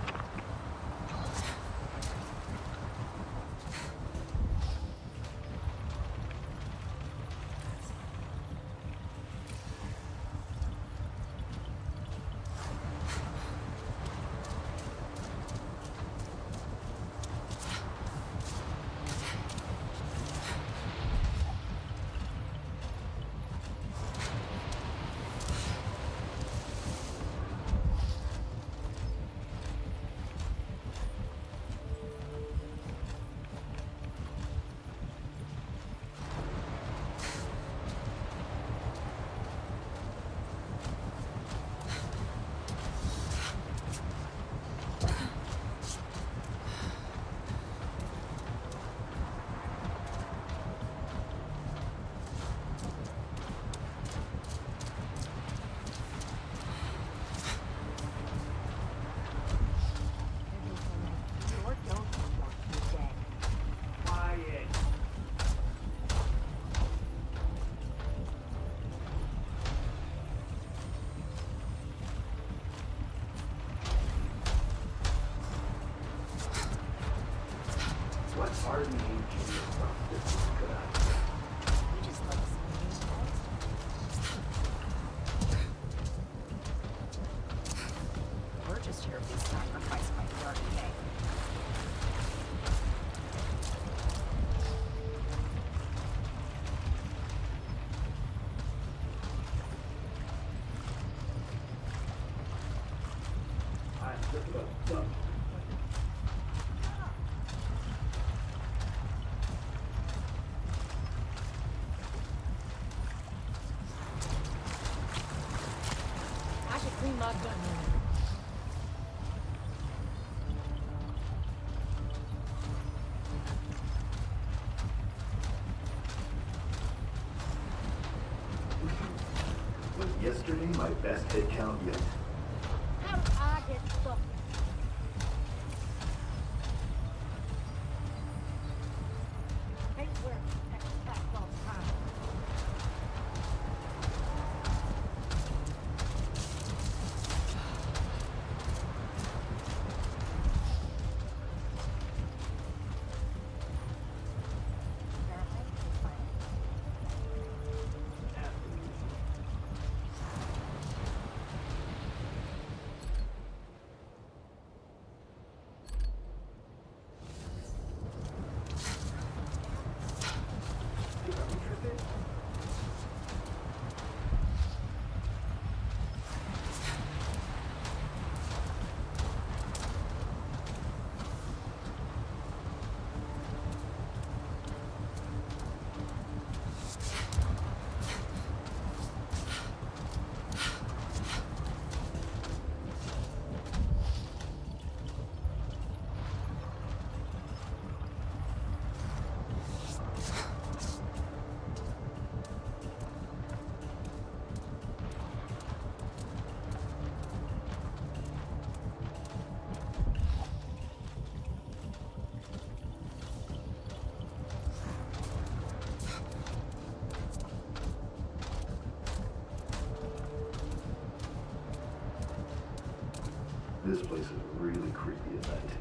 I should clean my gun. Was yesterday my best head count yet? How did I get stuck? Hate where that's all the time. This place is really creepy at night.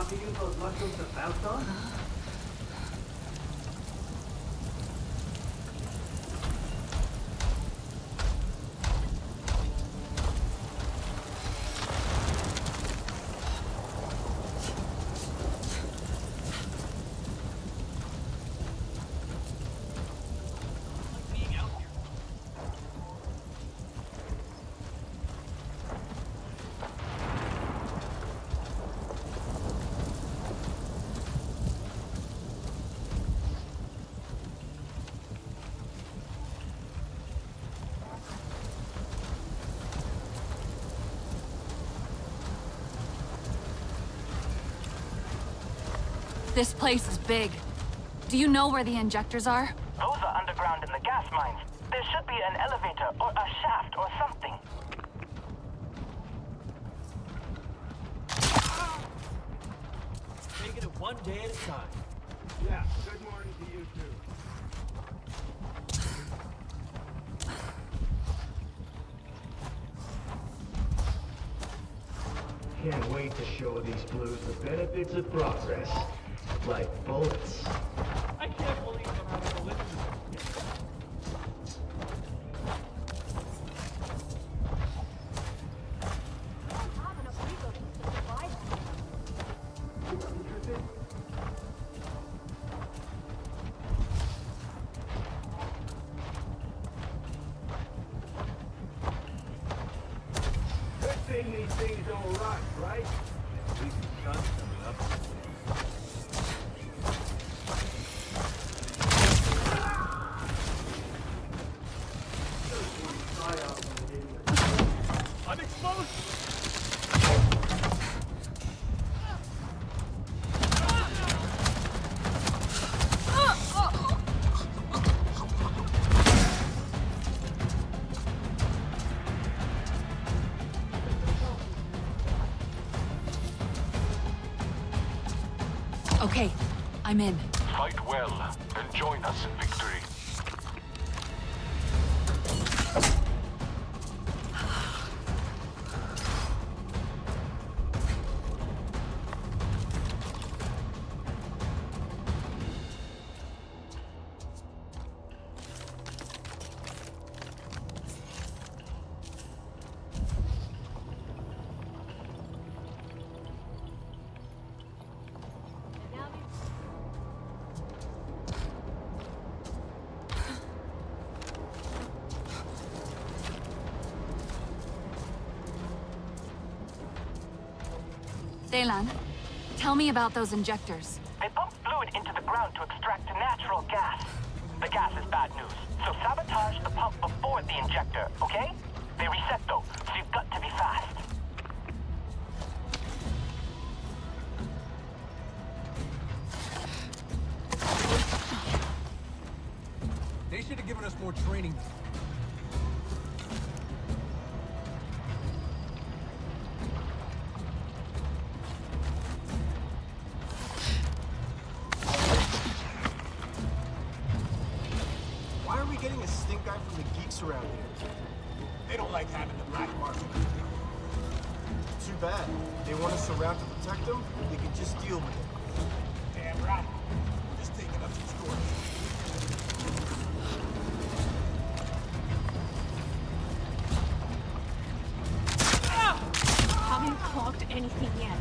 to use those mushrooms to bounce on? This place is big. Do you know where the injectors are? Those are underground in the gas mines. There should be an elevator or a shaft or something. Taking it one day at a time. Yeah, good morning to you too. Can't wait to show these blues the benefits of progress. Like bullets. I can't believe I'm having to listen to this. Good thing these things don't rot, right? At least the sun's coming up. I'm exposed! Okay, I'm in. Fight well and join us in victory. Daylan, tell me about those injectors. They pump fluid into the ground to extract natural gas. The gas is bad news, so sabotage the pump before the injector, okay? They reset though, so you've got to be fast. They should have given us more training. Why are we getting a stink eye from the geeks around here? They don't like having the black market. Too bad. They want us around to protect them, we can just deal with it. Damn right. Just taking up some score. Haven't clocked anything yet.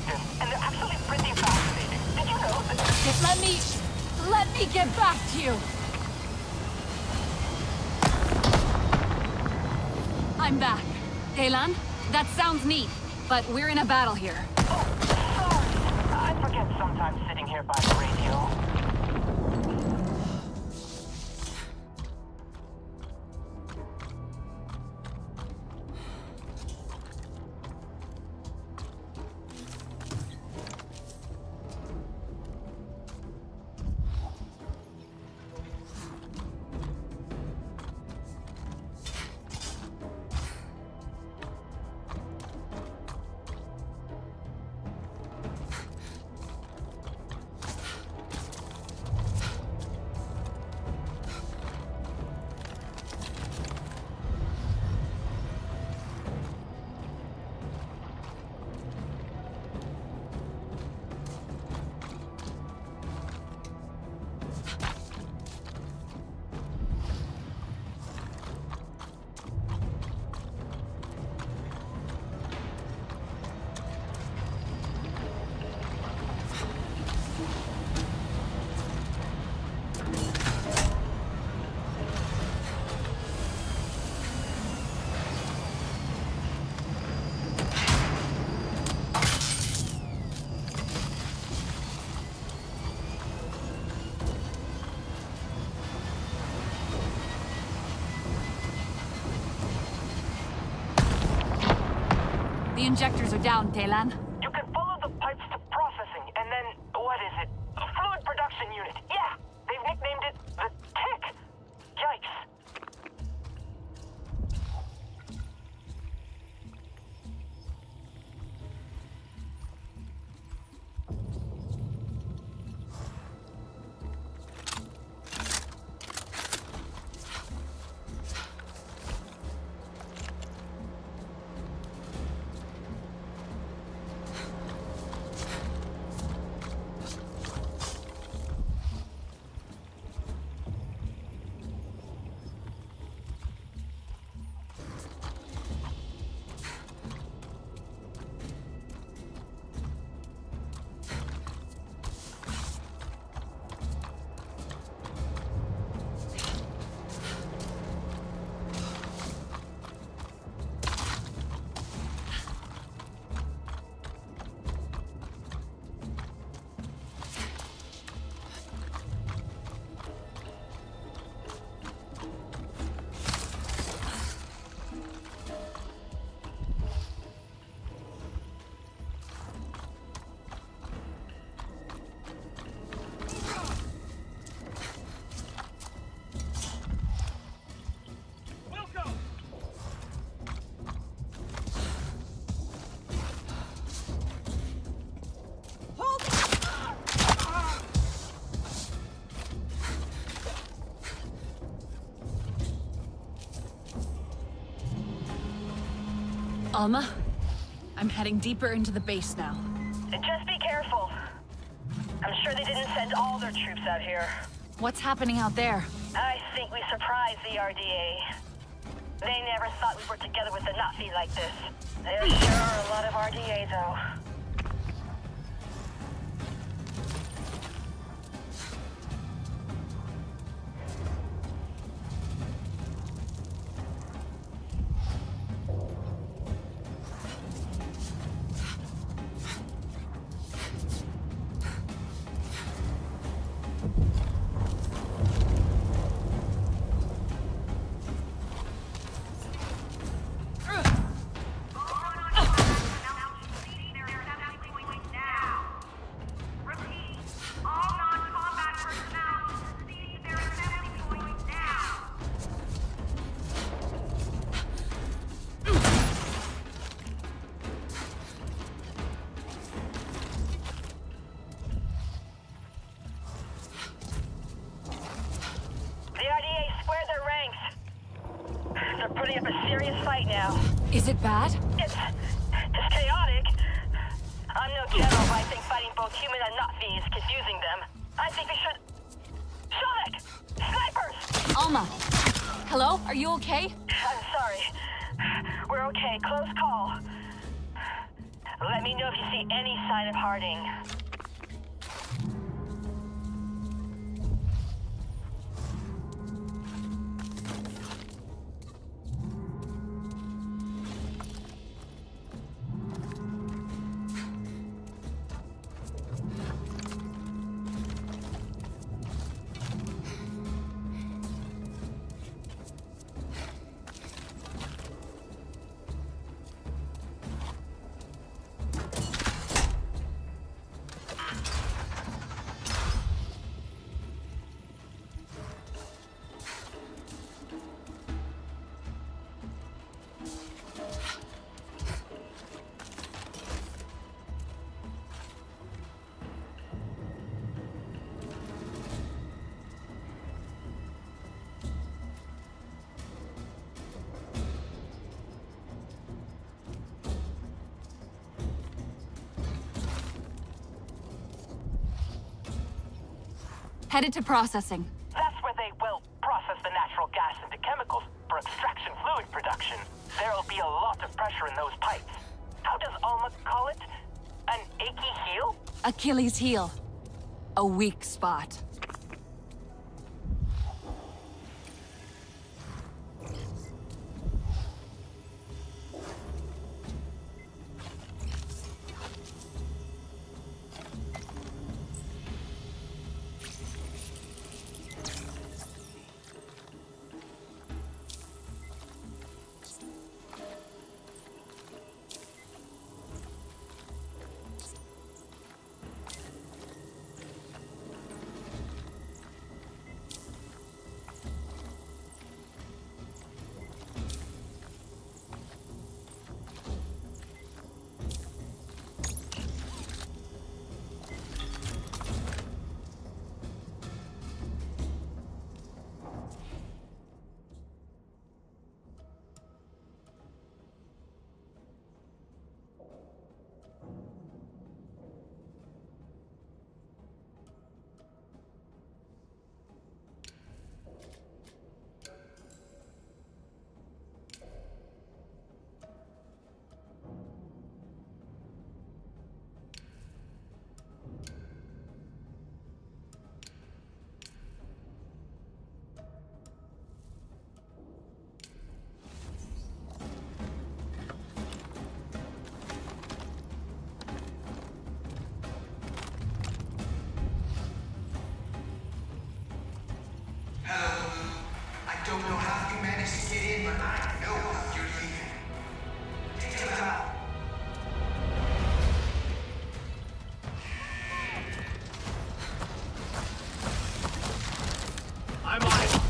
injectors, and they're actually pretty fascinating. Did you know that? Just let me... let me get back to you! I'm back. Taelan, that sounds neat, but we're in a battle here. Oh, sorry. I forget sometimes sitting here by the radio. The injectors are down, Taelan. You can follow the pipes to processing, and then, what is it? A fluid production unit. Yeah, they've nicknamed it the Tick. Yikes. Alma, I'm heading deeper into the base now. Just be careful. I'm sure they didn't send all their troops out here. What's happening out there? I think we surprised the R D A. They never thought we'd work together with a Nazi like this. There sure are a lot of R D A, though. Putting up a serious fight now. Is it bad? It's... it's chaotic. I'm no general, but I think fighting both human and Nazi is confusing them. I think we should... Sonic! Snipers! Alma! Hello? Are you okay? I'm sorry. We're okay. Close call. Let me know if you see any sign of Harding. Headed to processing. That's where they will process the natural gas into chemicals for extraction fluid production. There'll be a lot of pressure in those pipes. How does Alma call it? An achy heel? Achilles' heel. A weak spot. Don't know how you managed to get in, but I know you're leaving. Take it out. I'm on it.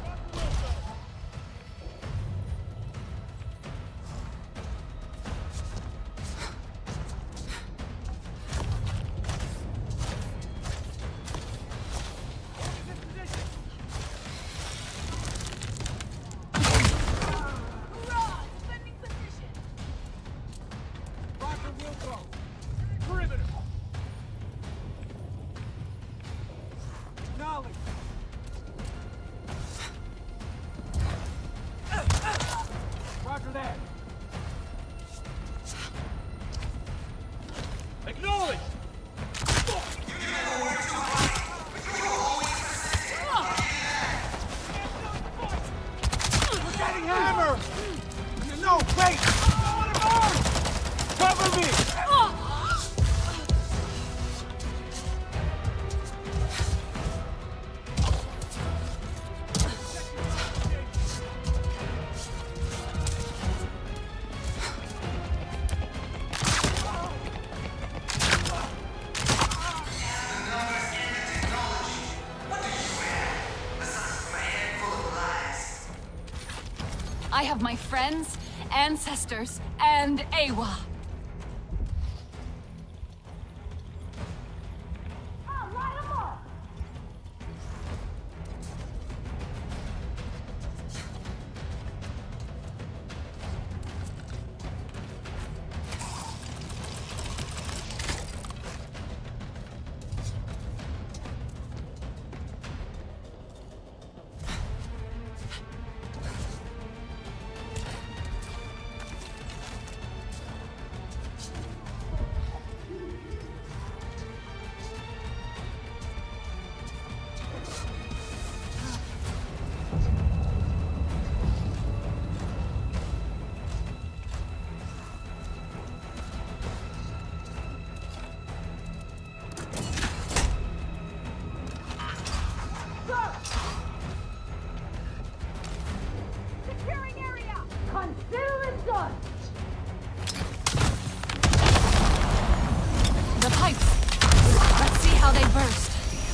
I have my friends, ancestors, and Eywa. how they burst.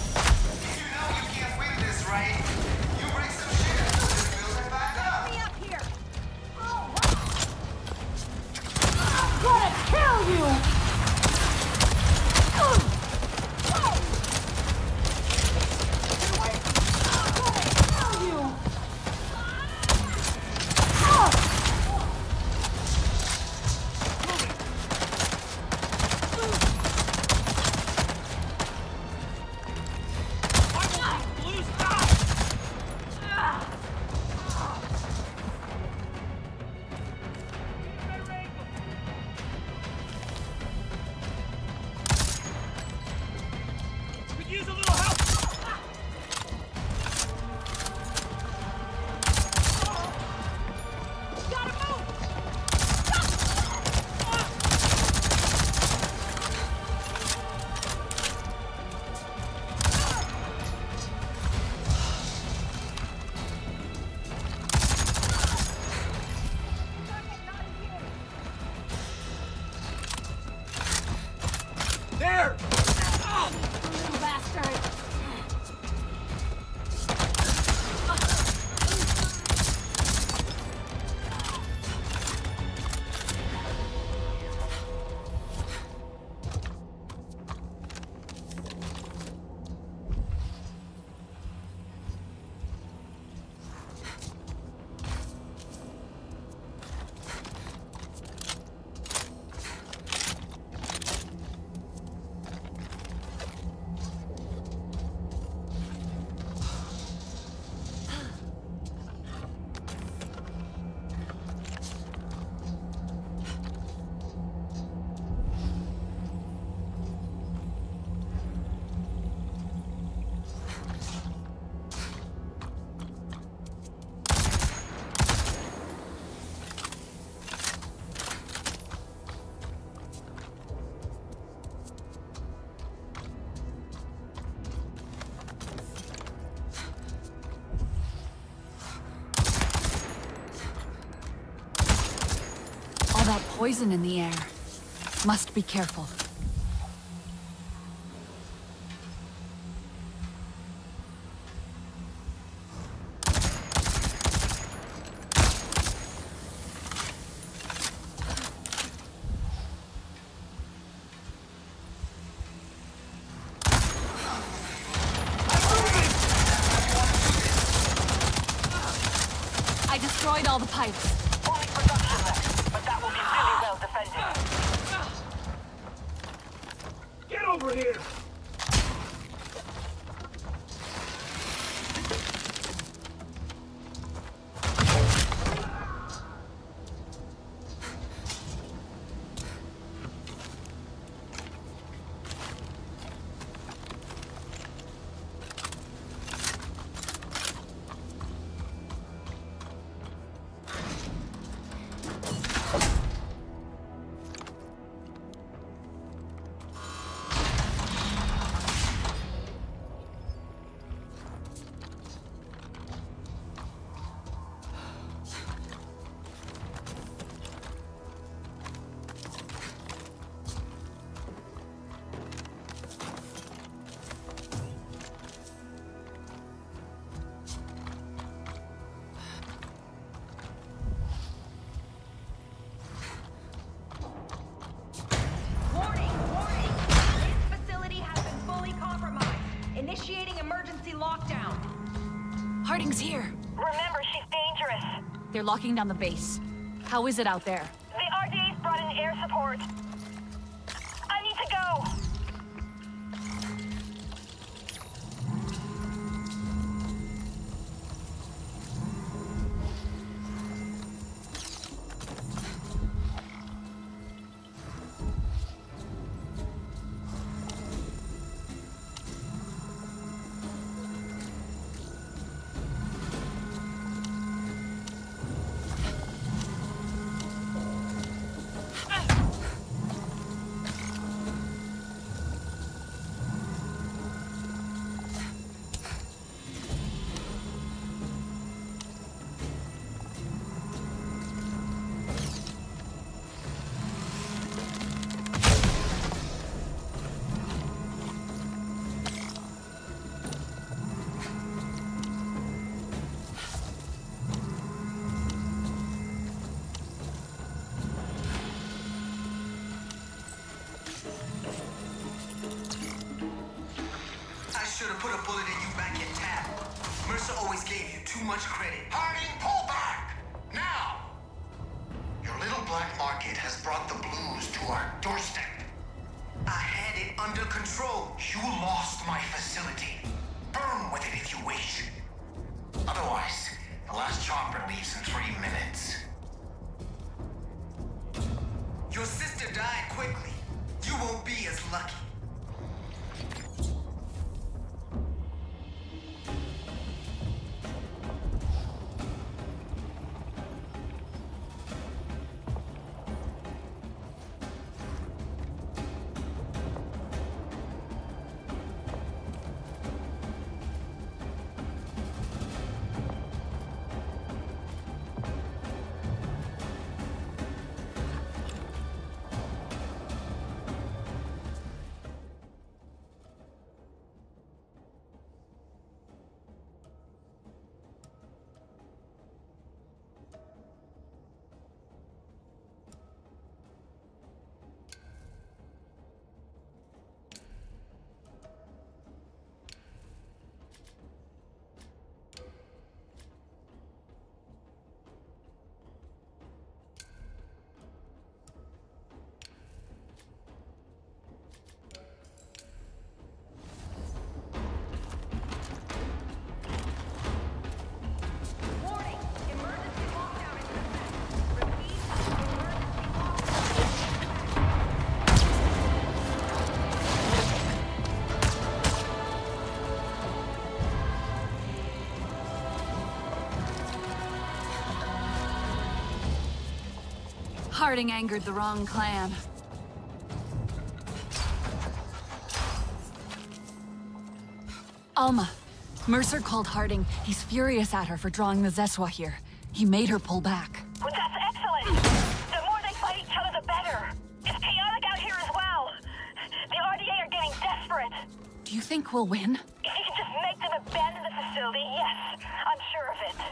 That poison in the air. Must be careful. I destroyed all the pipes. Get over here! Harding's here. Remember, she's dangerous. They're locking down the base. How is it out there? The R D A's brought in air support. I need to go. Master always gave you too much credit. Harding, pull back! Now! Your little black market has brought the blues to our doorstep. I had it under control. You lost my facility. Burn with it if you wish. Otherwise, the last chopper leaves in three minutes. Your sister died quickly. You won't be as lucky. Harding angered the wrong clan. Alma. Mercer called Harding. He's furious at her for drawing the Zeswa here. He made her pull back. Well, that's excellent! The more they fight each other, the better! It's chaotic out here as well! The R D A are getting desperate! Do you think we'll win? If you can just make them abandon the facility, yes! I'm sure of it.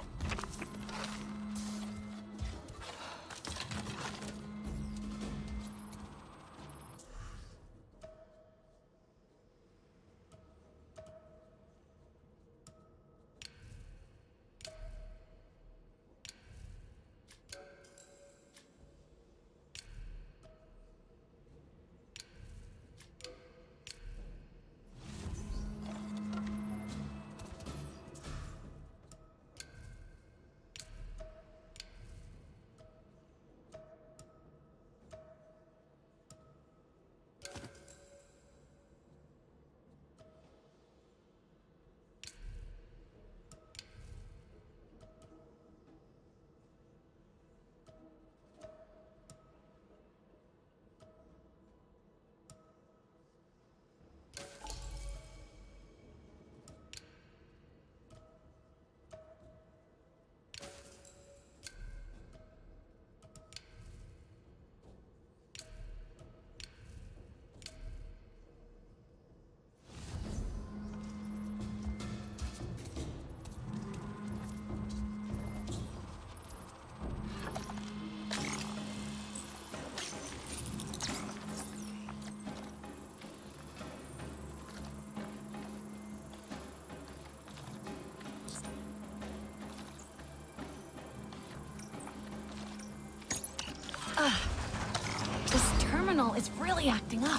Ugh. This terminal is really acting up.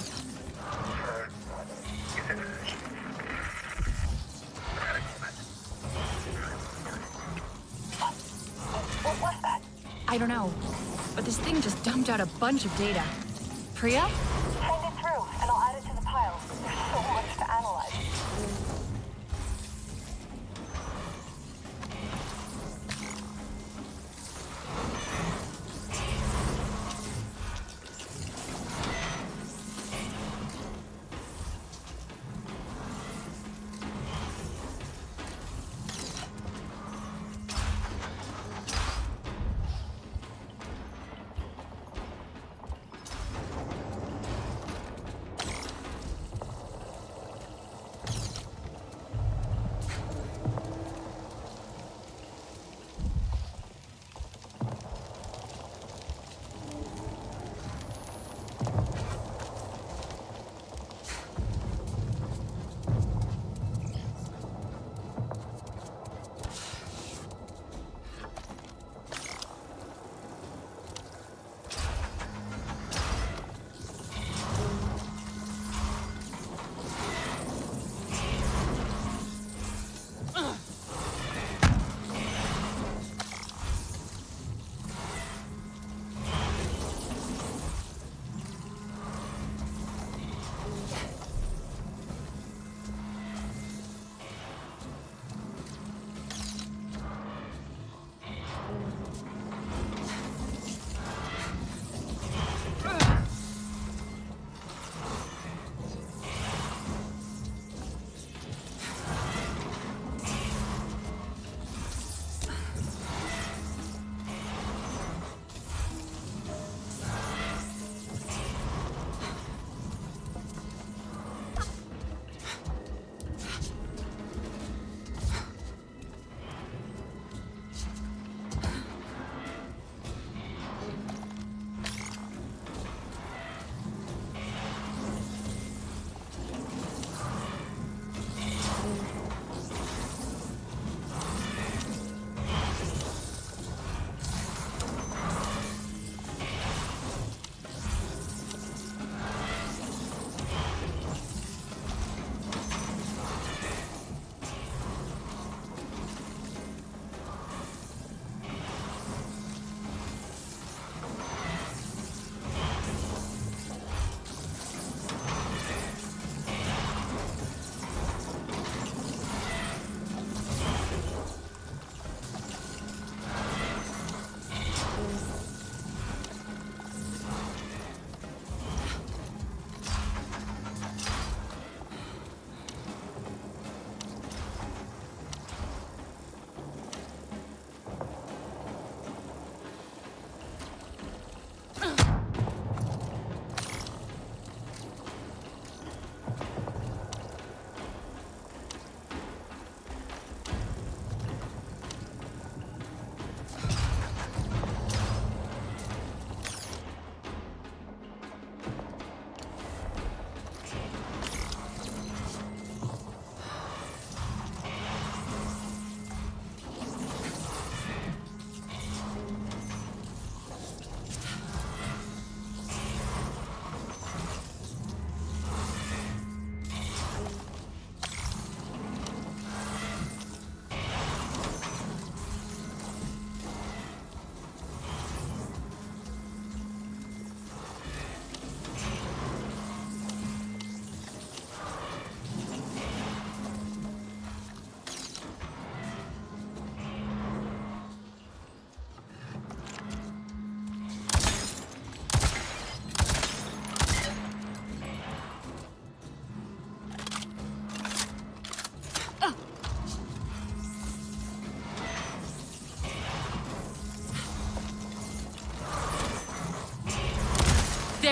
What was that? I don't know, but this thing just dumped out a bunch of data. Priya? Send it through, and I'll add it to the pile. There's so much to analyze.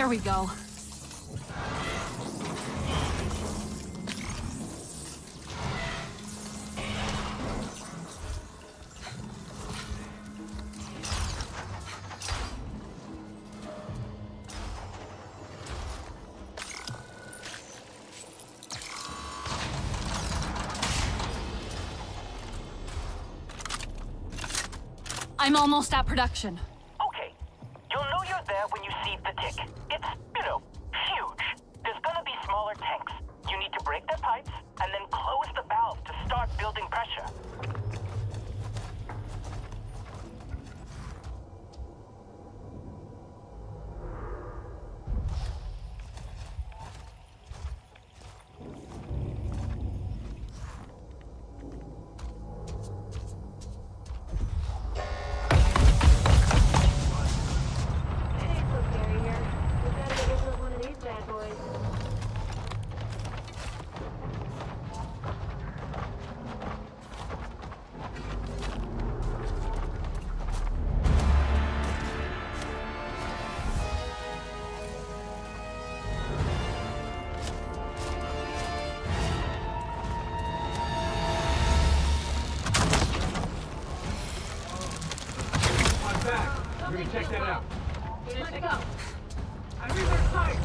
There we go. I'm almost at production. Okay. You'll know you're there when you see the tick. It's, you know, huge. There's gonna be smaller tanks. You need to break their pipes, and then close the valve to start building pressure. Check that out. Let's go. I read their sight.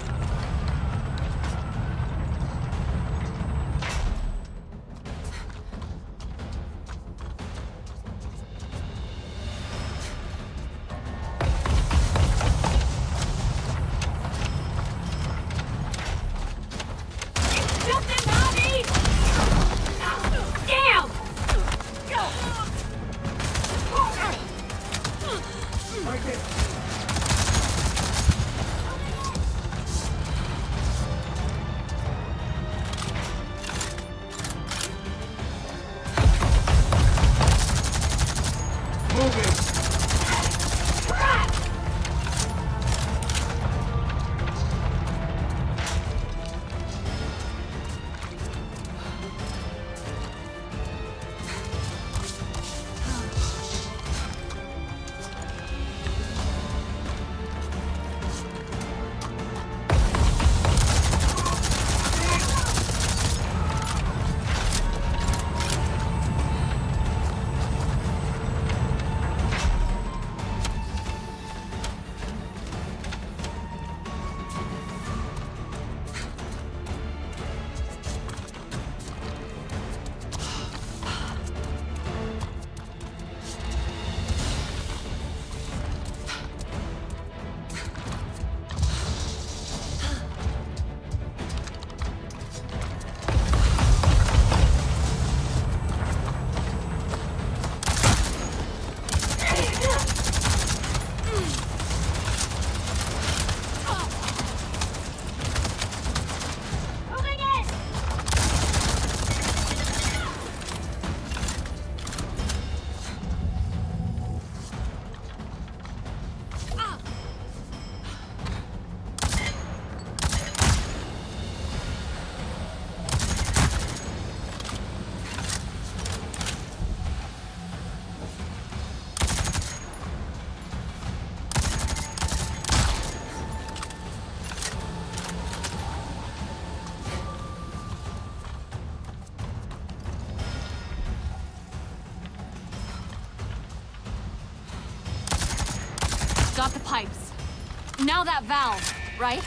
Got the pipes. Now that valve, right?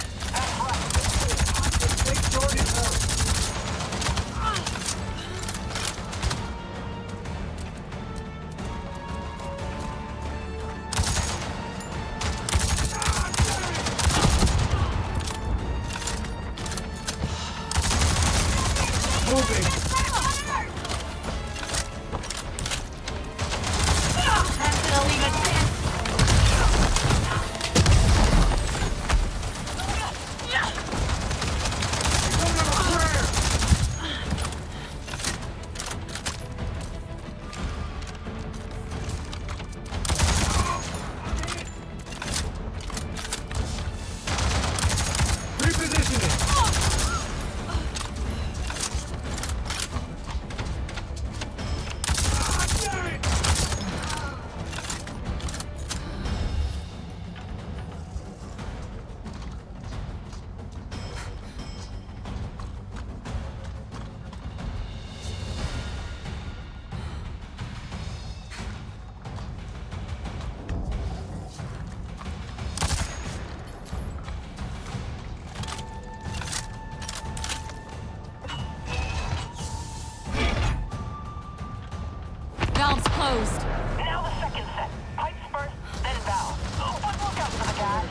closed. Now the second set. Pipes first, then valve. Oh, but look out for the gas.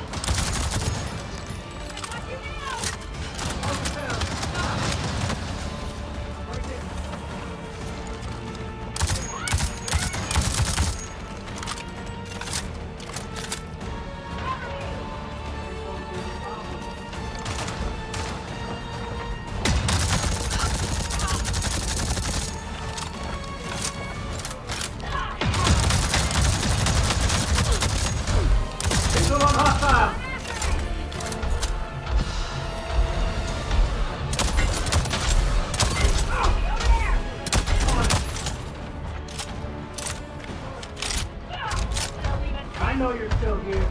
I know you're still here.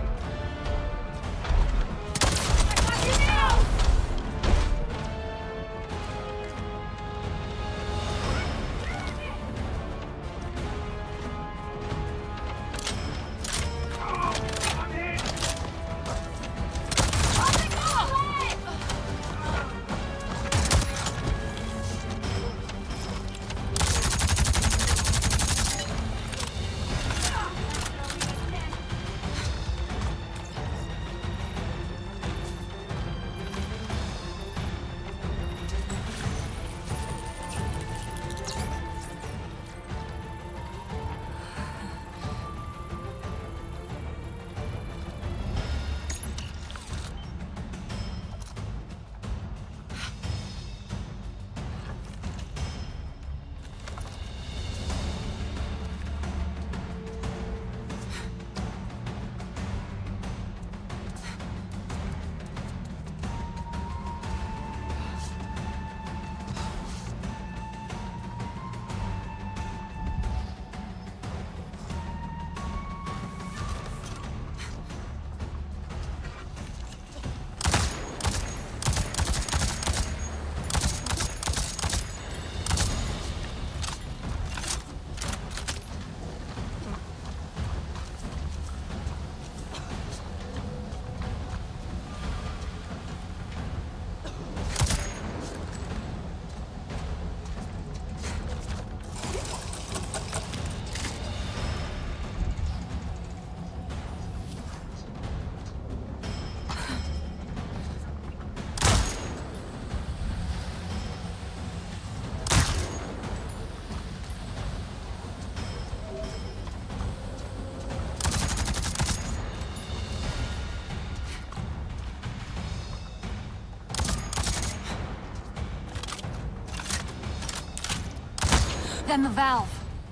Then the valve.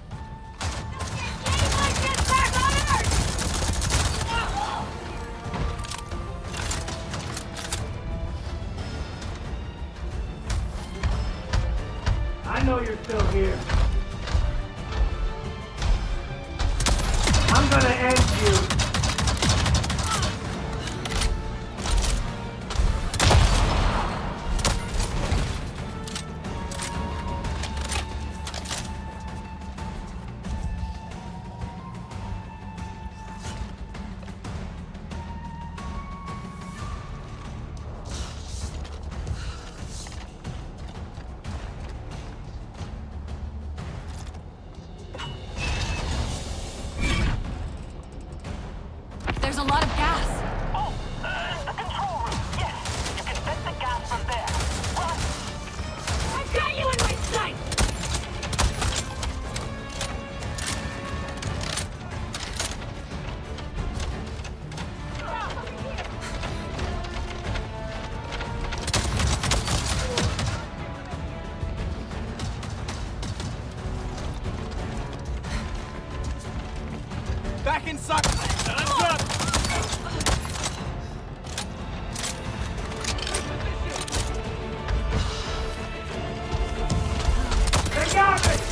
I know you're still here. I'm gonna end you. There's a lot of gas. Oh, uh, the control room. Yes, you can vent the gas from there. Run. I've got you in my sight! Back inside. Time's up. They got me!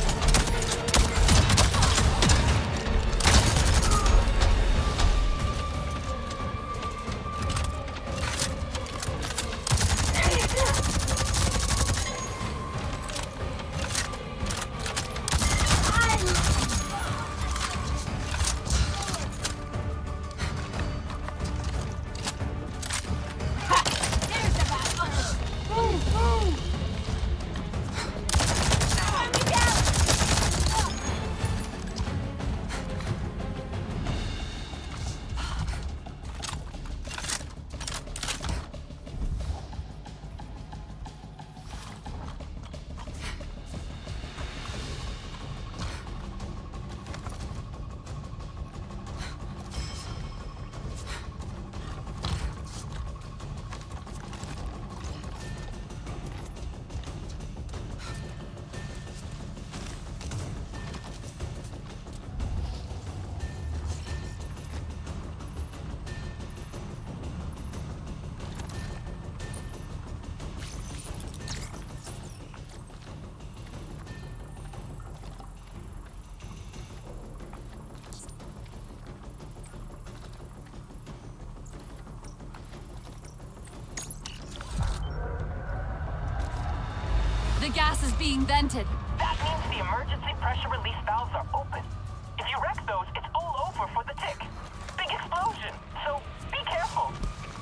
The gas is being vented. That means the emergency pressure release valves are open. If you wreck those, it's all over for the Tick. Big explosion, so be careful.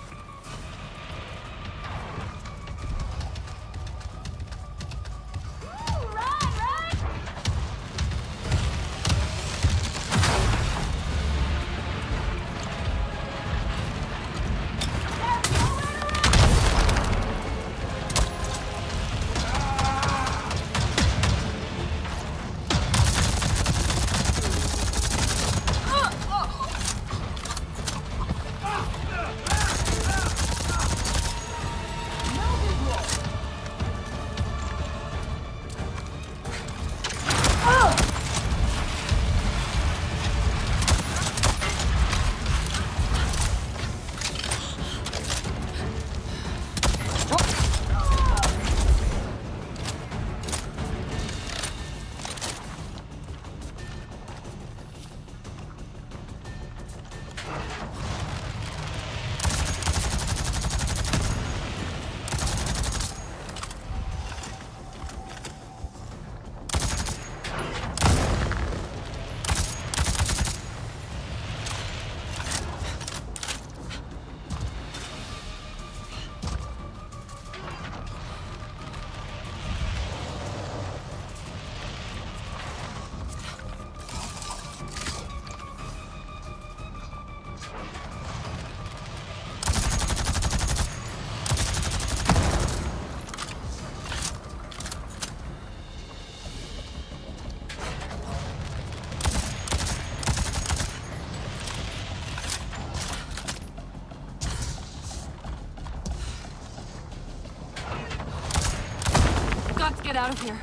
Got to get out of here.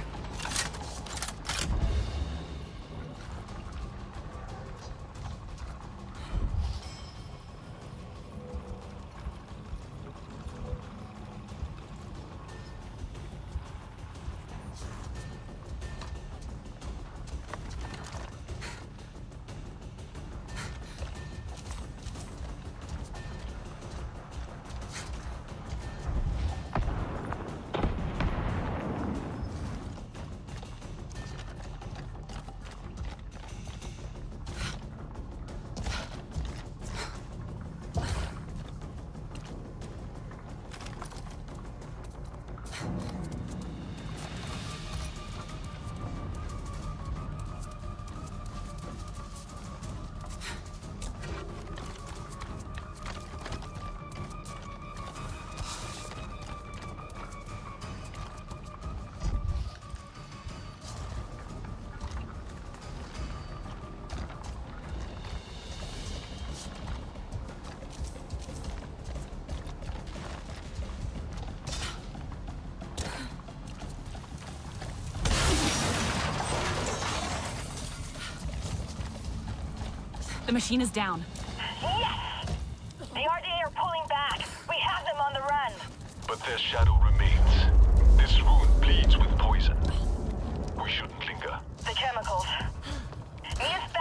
The machine is down. Yes! The R D A are pulling back. We have them on the run. But their shadow remains. This ruin bleeds with poison. We shouldn't linger. The chemicals. Mia's